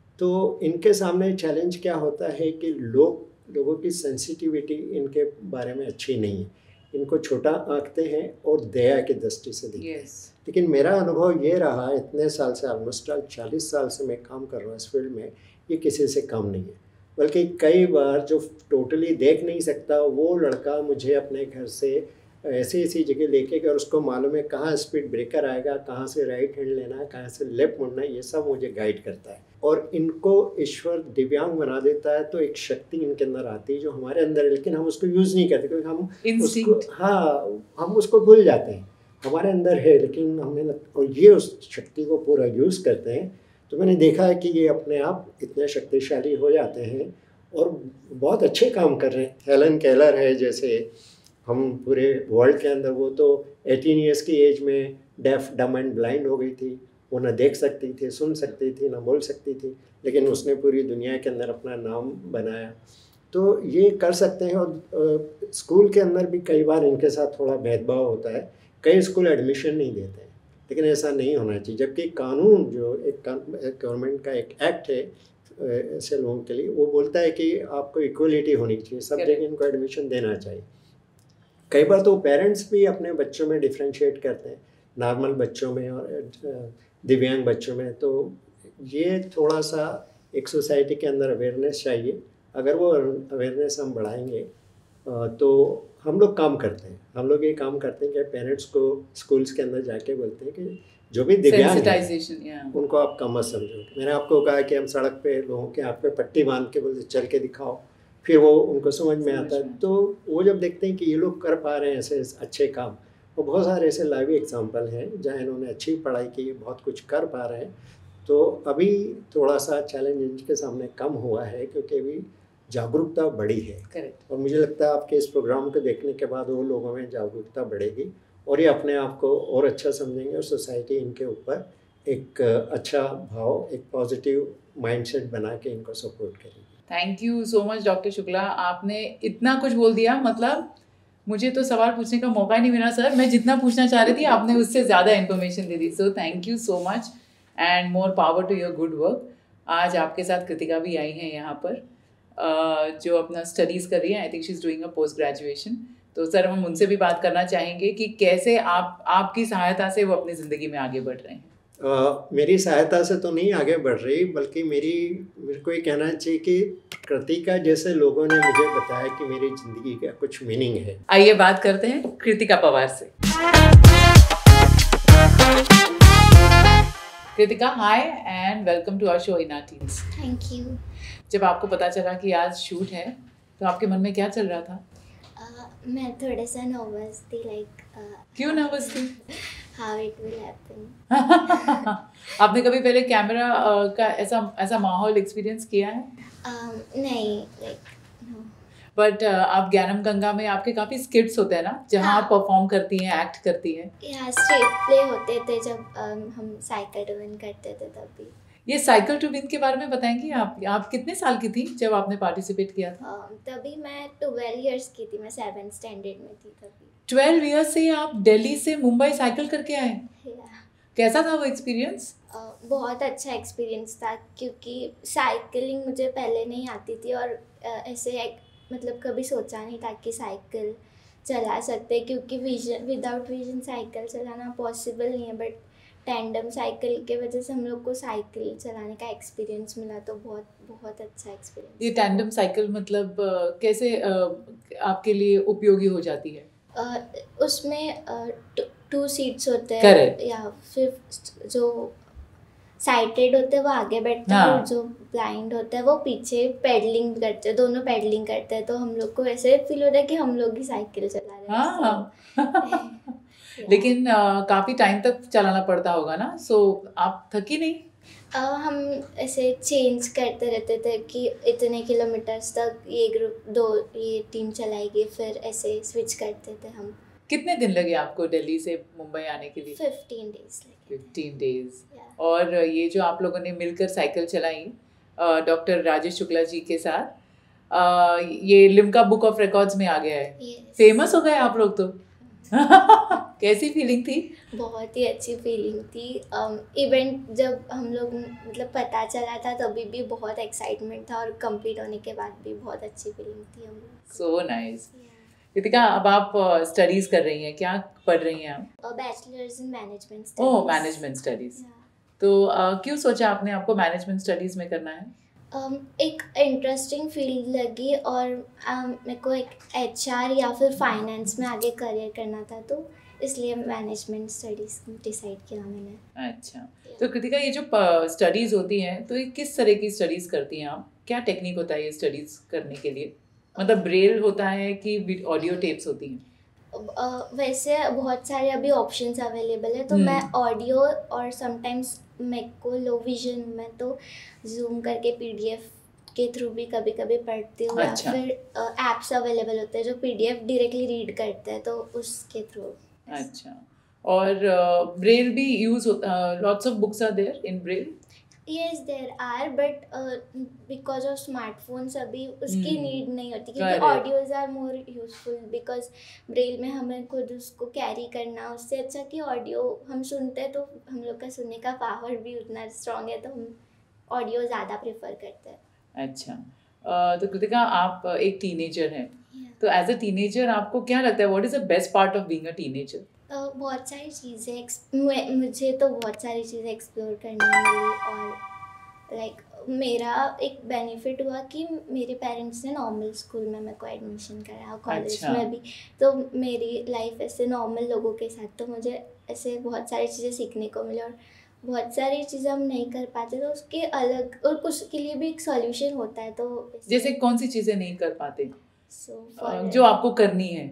तो इनके सामने चैलेंज क्या होता है कि लोग लोगों की सेंसिटिविटी इनके बारे में अच्छी नहीं है, इनको छोटा आंकते हैं और दया की दृष्टि से देखते हैं। yes. लेकिन मेरा अनुभव ये रहा, इतने साल से, ऑलमोस्ट चालीस साल से मैं काम कर रहा हूँ इस फील्ड में, ये किसी से कम नहीं है। बल्कि कई बार जो टोटली देख नहीं सकता वो लड़का मुझे अपने घर से ऐसी ऐसी जगह लेके गया और उसको मालूम है कहाँ स्पीड ब्रेकर आएगा, कहाँ से राइट हैंड लेना है, कहाँ से लेफ्ट मुड़ना है, ये सब मुझे गाइड करता है। और इनको ईश्वर दिव्यांग बना देता है तो एक शक्ति इनके अंदर आती है जो हमारे अंदर है, लेकिन हम उसको यूज़ नहीं करते क्योंकि हम उसको, हाँ हम उसको भूल जाते हैं। हमारे अंदर है लेकिन हमने, और ये उस शक्ति को पूरा यूज़ करते हैं। तो मैंने देखा है कि ये अपने आप इतने शक्तिशाली हो जाते हैं और बहुत अच्छे काम कर रहे हैं। हेलन केलर है जैसे, हम पूरे वर्ल्ड के अंदर, वो तो अठारह ईयर्स की एज में डेफ डम एंड ब्लाइंड हो गई थी, वो ना देख सकती थी, सुन सकती थी, ना बोल सकती थी, लेकिन उसने पूरी दुनिया के अंदर अपना नाम बनाया। तो ये कर सकते हैं। और स्कूल के अंदर भी कई बार इनके साथ थोड़ा भेदभाव होता है, कई स्कूल एडमिशन नहीं देते हैं, लेकिन ऐसा नहीं होना चाहिए। जबकि कानून जो एक गवर्नमेंट का एक एक्ट है ऐसे लोगों के लिए, वो बोलता है कि आपको इक्वलिटी होनी चाहिए, सब जगह इनको एडमिशन देना चाहिए। कई बार तो पेरेंट्स भी अपने बच्चों में डिफ्रेंशिएट करते हैं, नॉर्मल बच्चों में और दिव्यांग बच्चों में। तो ये थोड़ा सा एक सोसाइटी के अंदर अवेयरनेस चाहिए। अगर वो अवेयरनेस हम बढ़ाएंगे तो हम लोग काम करते हैं, हम लोग ये काम करते हैं कि पेरेंट्स को स्कूल्स के अंदर जाके बोलते हैं कि जो भी दिव्यांग है उनको आप कम मत समझो। मैंने आपको कहा कि हम सड़क पे लोगों के हाथ पे पट्टी बांध के बोलते चल के दिखाओ, फिर वो उनको समझ में आता है। तो वो जब देखते हैं कि ये लोग कर पा रहे हैं ऐसे अच्छे काम, और बहुत सारे ऐसे लाइव एग्जाम्पल हैं जहाँ इन्होंने अच्छी पढ़ाई की, बहुत कुछ कर पा रहे हैं, तो अभी थोड़ा सा चैलेंज इनके सामने कम हुआ है क्योंकि अभी जागरूकता बढ़ी है। करेक्ट। और मुझे लगता है आपके इस प्रोग्राम को देखने के बाद वो लोगों में जागरूकता बढ़ेगी और ये अपने आप को और अच्छा समझेंगे और सोसाइटी इनके ऊपर एक अच्छा भाव, एक पॉजिटिव माइंडसेट बना के इनको सपोर्ट करेगी। Thank you so much doctor Shukla, आपने इतना कुछ बोल दिया, मतलब मुझे तो सवाल पूछने का मौका ही नहीं मिला सर। मैं जितना पूछना चाह रही थी आपने उससे ज़्यादा इन्फॉर्मेशन दे दी। So thank you so much and more power to your good work. आज आपके साथ कृतिका भी आई हैं यहाँ पर, uh, जो अपना स्टडीज़ कर रही है। I think she is doing a post graduation. तो सर हम उनसे भी बात करना चाहेंगे कि कैसे आप आपकी सहायता से वो अपनी ज़िंदगी में आगे बढ़ रहे हैं। Uh, मेरी सहायता से तो नहीं आगे बढ़ रही, बल्कि मेरी मेरे को ये कहना चाहिए कि कृतिका जैसे लोगों ने मुझे बताया कि मेरी ज़िंदगी का कुछ मीनिंग है। आइए बात करते हैं कृतिका पवार से। Kritika, hi and welcome to our show in our teens. Thank you. जब आपको पता चला कि आज शूट है तो आपके मन में क्या चल रहा था? uh, मैं थोड़ा सा नर्वस थी, लाइक uh, क्यों नर्वस थी? How it will happen. आपने कभी पहले कैमरा uh, का ऐसा ऐसा माहौल एक्सपीरियंस किया है? um, नहीं, लाइक नो। बट uh, आप ज्ञानम गंगा में आपके काफ़ी स्किट्स होते हैं ना, जहाँ हाँ। आप परफॉर्म करती हैं, एक्ट करती हैं। यहाँ स्ट्रेट प्ले होते थे जब um, हम साइकिल टू विन करते थे तभी। ये साइकिल टू विन के बारे में बताएंगी आप? आप कितने साल की थी जब आपने पार्टिसिपेट किया था? um, तभी मैं ट्वेल्व इयर्स की थी, मैं सेवन स्टैंडर्ड में थी तभी। ट्वेल्व ईयर्स से आप दिल्ली से मुंबई साइकिल करके आए? yeah. कैसा था वो एक्सपीरियंस? uh, बहुत अच्छा एक्सपीरियंस था क्योंकि साइकिलिंग मुझे पहले नहीं आती थी और uh, ऐसे एक, मतलब कभी सोचा नहीं था कि साइकिल चला सकते, क्योंकि विजन विदाउट विजन साइकिल चलाना पॉसिबल नहीं है। बट टैंडम साइकिल के वजह से हम लोग को साइकिल चलाने का एक्सपीरियंस मिला, तो बहुत बहुत अच्छा एक्सपीरियंस। ये टैंडम साइकिल मतलब uh, कैसे uh, आपके लिए उपयोगी हो जाती है? uh, उसमें टू सीट्स होते हैं। Correct. या फिर जो साइटेड होते हैं वो आगे बैठते हैं, हाँ। और जो ब्लाइंड होता है वो पीछे पेडलिंग करते हैं, दोनों पेडलिंग करते हैं। तो हम लोग को ऐसे फील होता है कि हम लोग ही साइकिल चला रहे हैं। हाँ। लेकिन uh, काफी टाइम तक चलाना पड़ता होगा ना, सो आप थकी नहीं? uh, हम ऐसे चेंज करते रहते थे कि इतने किलोमीटर्स तक ये ग्रुप दो ये टीम चलाएगी, फिर ऐसे स्विच करते थे हम। कितने दिन लगे आपको दिल्ली से मुंबई आने के लिए? फिफ्टीन डेज लगे। Fifteen days. Yeah. और ये जो आप लोगों ने मिलकर साइकिल चलाई डॉक्टर राजेश शुक्ला जी के साथ, uh, ये लिम्का बुक ऑफ रिकॉर्ड्स में आ गया है। Yes. फेमस हो गए आप लोग तो। कैसी फीलिंग थी? बहुत ही अच्छी फीलिंग थी। इवेंट um, जब हम लोग मतलब पता चला था तभी भी बहुत एक्साइटमेंट था, और कंप्लीट होने के बाद भी बहुत अच्छी फीलिंग थी हम लोग। सो नाइस। कृतिका, अब आप स्टडीज कर रही हैं, क्या पढ़ रही हैं आप? Bachelors in management. Oh, management studies. तो uh, क्यों सोचा आपने आपको मैनेजमेंट स्टडीज में करना है? um, एक इंटरेस्टिंग फील्ड लगी, और um, मेरे को एक एचआर या फिर फाइनेंस में आगे करियर करना था, तो इसलिए मैनेजमेंट स्टडीज डिसाइड किया मैंने। अच्छा, तो कृतिका ये जो स्टडीज़ होती हैं तो ये किस तरह की स्टडीज़ करती हैं आप? क्या टेक्निक होता है ये स्टडीज़ करने के लिए? मतलब ब्रेल होता है कि ऑडियो टेप्स होती हैं? Uh, वैसे बहुत सारे अभी ऑप्शंस अवेलेबल है, तो मैं ऑडियो और समटाइम्स मेरे को लो विजन में तो जूम करके पीडीएफ के थ्रू भी कभी कभी पढ़ती हूँ। अच्छा। या फिर एप्स uh, अवेलेबल होते हैं जो पीडीएफ डायरेक्टली रीड करते हैं, तो उसके थ्रू। अच्छा, और ब्रेल uh, भी use lots of books are there in braille? Yes, there are, but uh, because of smartphones अभी उसकी Hmm. नीड नहीं होती, क्योंकि Correct. Audios are more useful, because braille में हमें खुद उसको कैरी करना, उससे अच्छा कि ऑडियो हम सुनते हैं तो हम लोग का सुनने का पावर भी उतना स्ट्रॉन्ग है, तो हम ऑडियो ज़्यादा प्रेफर करते हैं। अच्छा, uh, तो कृतिका आप एक टीनेजर हैं, Yeah. तो एज अ टीनेजर आपको क्या लगता है what is the best part of being a teenager? uh, बहुत सारी चीज़ें एक्स- मुझे तो बहुत सारी चीज़ें एक्सप्लोर करने मिली, और लाइक मेरा एक बेनिफिट हुआ कि मेरे पेरेंट्स ने नॉर्मल स्कूल में मेरे को एडमिशन कराया, कॉलेज अच्छा। में भी, तो मेरी लाइफ ऐसे नॉर्मल लोगों के साथ, तो मुझे ऐसे बहुत सारी चीज़ें सीखने को मिली, और बहुत सारी चीज़ें हम नहीं कर पाते तो उसके अलग, और कुछ के लिए भी एक सॉल्यूशन होता है। तो जैसे कौन सी चीज़ें नहीं कर पाते सो uh, जो आपको करनी है?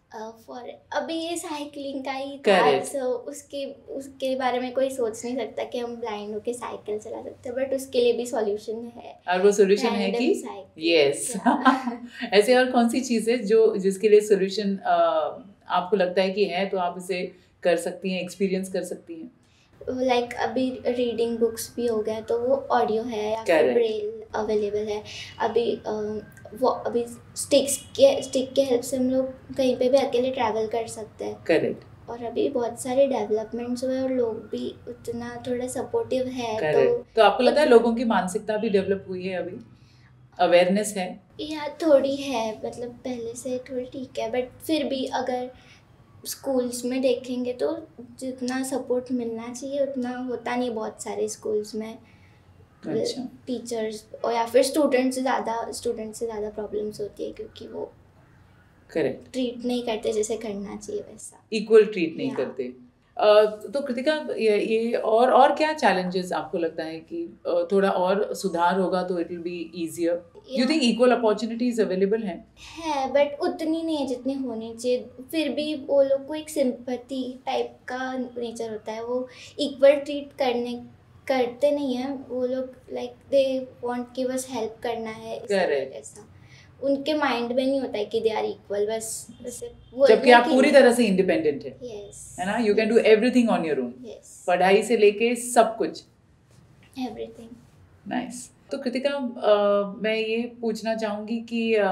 फॉर अभी ये साइकिलिंग का ही था, Correct. so उसके उसके बारे में कोई सोच नहीं सकता कि हम ब्लाइंड होके साइकिल चला सकते हैं, बट उसके लिए भी सॉल्यूशन है। और वो सॉल्यूशन है Tandem कि cycle. Yes Yeah. ऐसे और कौन सी चीज़ है जो जिसके लिए सॉल्यूशन आपको लगता है कि है तो आप इसे कर सकती हैं, एक्सपीरियंस कर सकती हैं? लाइक like, अभी रीडिंग बुक्स भी हो गया तो वो ऑडियो है या फिर Correct. ब्रेल अवेलेबल है। अभी अ, वो अभी स्टिक्स के स्टिक के हेल्प से हम लोग कहीं पे भी अकेले ट्रैवल कर सकते हैं। करेक्ट और अभी बहुत सारे डेवलपमेंट्स हुए और लोग भी उतना थोड़ा सपोर्टिव है। तो करेक्ट तो आपको लगता है लोगों की मानसिकता भी डेवलप हुई है, अभी अवेयरनेस है? या थोड़ी है, मतलब पहले से थोड़ी ठीक है, बट फिर भी अगर स्कूल्स में देखेंगे तो जितना सपोर्ट मिलना चाहिए उतना होता नहीं बहुत सारे स्कूल्स में। अच्छा टीचर्स और या फिर स्टूडेंट्स ज़्यादा स्टूडेंट्स से ज़्यादा प्रॉब्लम्स होती है क्योंकि वो करेक्ट ट्रीट नहीं करते जैसे करना चाहिए वैसा, इक्वल ट्रीट नहीं Yeah. करते। अ, तो कृतिका ये, ये और और क्या चैलेंजेस आपको लगता है कि अ, थोड़ा और सुधार होगा तो it will be easier? You Yeah. Think equal opportunities available हैं? है बट उतनी नहीं है जितनी होनी चाहिए। फिर भी वो लोग को एक सिंपैथी टाइप का नेचर होता है, वो इक्वल ट्रीट करने करते नहीं है वो लोग। लाइक दे वांट कि बस हेल्प करना है, इस- Correct. ऐसा उनके माइंड में नहीं होता है कि दे आर इक्वल, बस जैसे वो जबकि आप पूरी तरह से इंडिपेंडेंट है, यस है ना? You can do everything on your own, yes पढ़ाई से लेके सब कुछ। एवरीथिंग। नाइस। तो कृतिका अ, मैं ये पूछना चाहूँगी कि अ,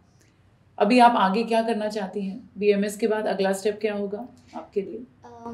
अभी आप आगे क्या करना चाहती हैं? बीएमएस के बाद अगला स्टेप क्या होगा आपके लिए?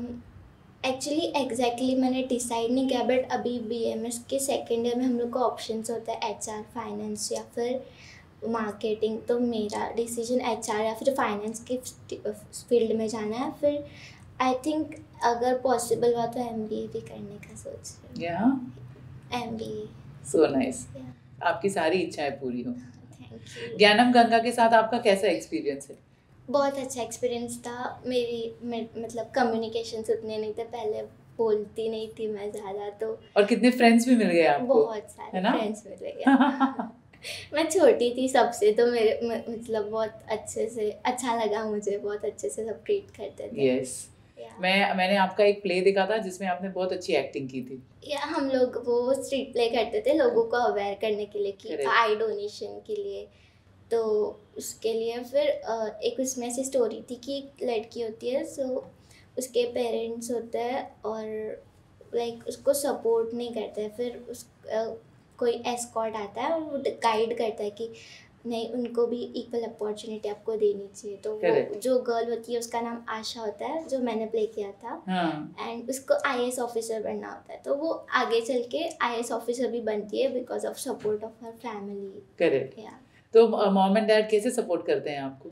एक्चुअली एग्जैक्टली मैंने डिसाइड नहीं किया, बट अभी बीएमएस के सेकेंड ईयर में हम लोग का ऑप्शंस होता है एचआर, फाइनेंस या फिर मार्केटिंग। तो मेरा डिसीजन एचआर या फिर फाइनेंस के फील्ड में जाना है। फिर आई थिंक अगर पॉसिबल हुआ तो एमबीए भी करने का सोच रही या हूँ। एमबीए। सो नाइस, या आपकी सारी इच्छाएं पूरी हो। Thank you. ज्ञानम गंगा के साथ आपका कैसा एक्सपीरियंस है? बहुत अच्छा एक्सपीरियंस था। मेरी मे, मतलब कम्युनिकेशंस उतने नहीं थे, पहले बोलती नहीं थी मैं ज़्यादा, तो और कितने फ्रेंड्स भी मिल गए आपको? बहुत सारे है ना? फ्रेंड्स मिल गए। मैं छोटी थी सबसे, तो मेरे म- मतलब बहुत अच्छे से अच्छा लगा मुझे, बहुत अच्छे से सब ट्रीट करते थे। यस मैं मैंने आपका एक प्ले देखा था जिसमें आपने बहुत अच्छी एक्टिंग की थी। या हम लोग वो स्ट्रीट प्ले करते थे लोगों को अवेयर करने के लिए कि Correct. आई डोनेशन के लिए। तो उसके लिए फिर अ, एक उसमें ऐसी स्टोरी थी कि एक लड़की होती है, सो उसके पेरेंट्स होते हैं और लाइक उसको सपोर्ट नहीं करते हैं। फिर उस अ, कोई एस्कॉर्ट आता है और वो गाइड करता है कि नहीं, उनको भी इक्वल अपॉर्चुनिटी आपको देनी चाहिए। तो वो Correct. जो गर्ल होती है उसका नाम आशा होता है, जो मैंने प्ले किया था। हाँ एंड उसको आईएएस ऑफिसर बनना होता है, तो वो आगे चल के आईएएस ऑफिसर भी बनती है because of support of her family. Correct. या तो मॉम एंड डैड कैसे सपोर्ट करते हैं आपको?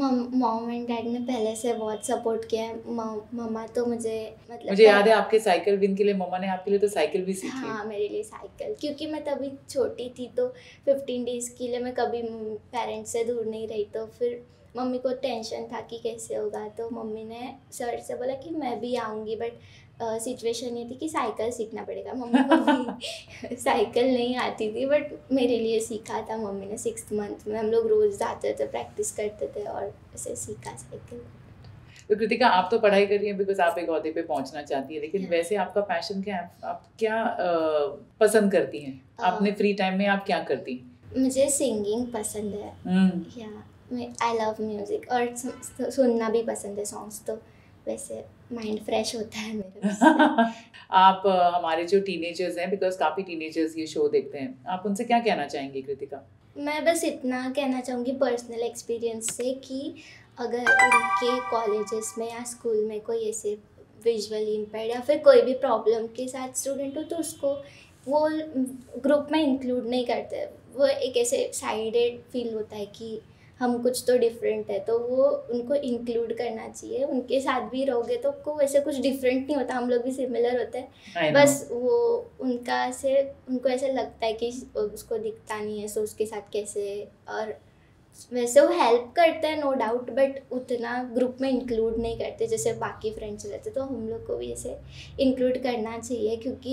मॉम एंड डैड ने पहले से बहुत सपोर्ट किया है। मम्मा तो मुझे मतलब मुझे याद है आपके साइकिल विन के लिए मम्मा ने आपके लिए तो साइकिल भी सीखी। हाँ, मेरे लिए साइकिल, क्योंकि मैं तभी छोटी थी तो फिफ्टीन डेज़ के लिए मैं कभी पेरेंट्स से दूर नहीं रही। तो फिर मम्मी को टेंशन था कि कैसे होगा, तो मम्मी ने सर से बोला कि मैं भी आऊँगी, बट सिचुएशन ये थी कि साइकिल सीखना पड़ेगा। मम्मी को भी साइकिल नहीं आती थी, बट मेरे लिए सीखा था मम्मी ने। सिक्स मंथ में हम लोग रोज़ जाते थे, प्रैक्टिस करते थे और ऐसे सीखा साइकिल। तो कृतिका आप तो पढ़ाई कर रही हैं बिकॉज आप एक ओहदे पे पहुंचना चाहती है, लेकिन Yeah. वैसे आपका पैशन क्या है? आप क्या अ, पसंद करती हैं? Uh, अपने फ्री टाइम में आप क्या करती हैं? मुझे सिंगिंग पसंद है। हम्म या आई लव म्यूज़िक और सु- सुनना भी पसंद है सॉन्ग्स। तो वैसे माइंड फ्रेश होता है मेरा उससे। आप अ, हमारे जो टीनेजर्स हैं, बिकॉज काफ़ी टीनेजर्स ये शो देखते हैं, आप उनसे क्या कहना चाहेंगी कृतिका? मैं बस इतना कहना चाहूँगी पर्सनल एक्सपीरियंस से कि अगर उनके कॉलेजेस में या स्कूल में कोई ऐसे विजुअली इम्पेयर्ड या फिर कोई भी प्रॉब्लम के साथ स्टूडेंट हो, तो उसको वो ग्रुप में इंक्लूड नहीं करते। वो एक ऐसे साइडेड फील होता है कि हम कुछ तो डिफरेंट है, तो वो उनको इंक्लूड करना चाहिए। उनके साथ भी रहोगे तो आपको वैसे कुछ डिफरेंट नहीं होता, हम लोग भी सिमिलर होते हैं। I know. बस वो उनका ऐसे उनको ऐसे लगता है कि उसको दिखता नहीं है, सो उसके साथ कैसे। और वैसे वो हेल्प करते हैं नो डाउट, बट उतना ग्रुप में इंक्लूड नहीं करते जैसे बाकी फ्रेंड्स रहते। तो हम लोग को भी ऐसे इंक्लूड करना चाहिए, क्योंकि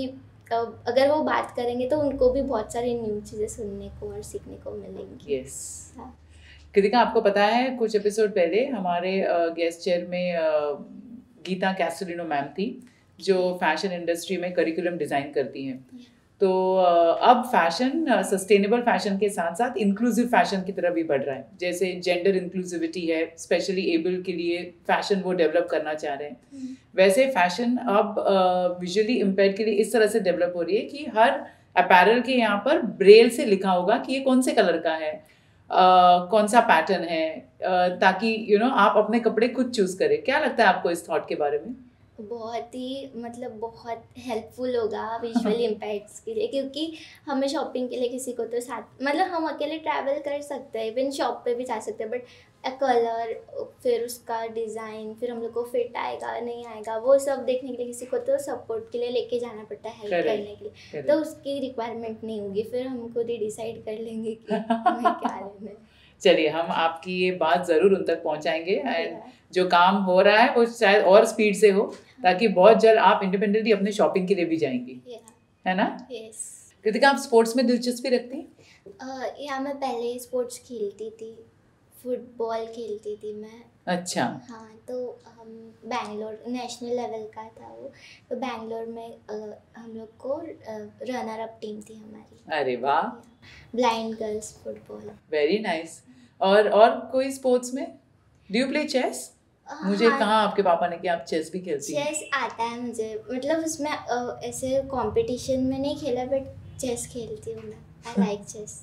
अगर वो बात करेंगे तो उनको भी बहुत सारी न्यू चीज़ें सुनने को और सीखने को मिलेंगी। यस हाँ। कृतिका, आपको पता है कुछ एपिसोड पहले हमारे गेस्ट चेयर में uh, गीता कैस्टलिनो मैम थी जो फैशन इंडस्ट्री में करिकुलम डिज़ाइन करती हैं। तो अब फैशन सस्टेनेबल फैशन के साथ साथ इंक्लूसिव फैशन की तरफ भी बढ़ रहा है, जैसे जेंडर इंक्लूसिविटी है, स्पेशली एबल के लिए फैशन वो डेवलप करना चाह रहे हैं। वैसे फैशन अब विजुअली इम्पेयर्ड के लिए इस तरह से डेवलप हो रही है कि हर अपैरल के यहाँ पर ब्रेल से लिखा होगा कि ये कौन से कलर का है, uh, कौन सा पैटर्न है, uh, ताकि यू you नो know, आप अपने कपड़े खुद चूज़ करें। क्या लगता है आपको इस थॉट के बारे में? बहुत ही मतलब बहुत हेल्पफुल होगा विजुअल इम्पैक्ट्स के लिए, क्योंकि हमें शॉपिंग के लिए किसी को तो साथ मतलब हम अकेले ट्रैवल कर सकते हैं, इवन शॉप पे भी जा सकते हैं, बट कलर फिर उसका डिज़ाइन फिर हम लोग को फिट आएगा नहीं आएगा वो सब देखने के लिए किसी को तो सपोर्ट के लिए लेके जाना पड़ता है, हेल्प करने के लिए। Correct. तो उसकी रिक्वायरमेंट नहीं होगी, फिर हम खुद ही डिसाइड कर लेंगे कि हमें क्या लेना है। चलिए, हम आपकी ये बात ज़रूर उन तक पहुंचाएंगे एंड जो काम हो रहा है वो शायद और स्पीड से हो, ताकि बहुत जल्द आप इंडिपेंडेंटली अपने शॉपिंग के लिए भी जाएंगी, है ना? यस। कृतिका, आप स्पोर्ट्स में दिलचस्पी रखती हैं? uh, या मैं पहले स्पोर्ट्स खेलती थी, फुटबॉल खेलती थी मैं। अच्छा। हाँ, तो हम बैंगलोर नेशनल लेवल का था वो, तो बैंगलोर में uh, हम लोग को रनर अप टीम थी हमारी। अरे वाह, blind girls football. Very nice. और और कोई स्पोर्ट्स में? Do you play chess? मुझे हाँ, कहा आपके पापा ने कि आप चेस भी खेलती हैं। चेस आता है मुझे, मतलब उसमें uh, ऐसे कंपटीशन में नहीं खेला, बट चेस खेलती हूँ मैं। I like chess.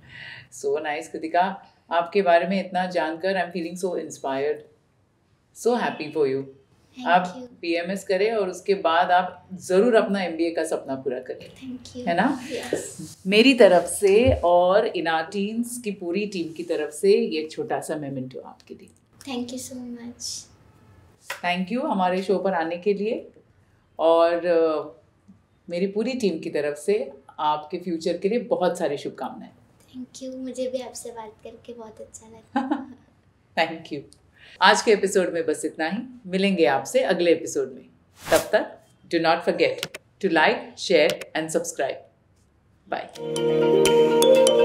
So nice Kritika, आपके बारे में इतना जानकर I am feeling so inspired, so happy for you. आप पीएमएस करें और उसके बाद आप ज़रूर अपना एमबीए का सपना पूरा करें। Thank you. है ना? yes. मेरी तरफ से और इनाटीन्स की पूरी टीम की तरफ से ये छोटा सा मेमेंटो आपके लिए। Thank you so much. Thank you हमारे शो पर आने के लिए, और uh, मेरी पूरी टीम की तरफ से आपके फ्यूचर के लिए बहुत सारी शुभकामनाएं। थैंक यू, मुझे भी आपसे बात करके बहुत अच्छा लगा। Thank you. आज के एपिसोड में बस इतना ही, मिलेंगे आपसे अगले एपिसोड में। तब तक do not forget to like, share and subscribe. Bye.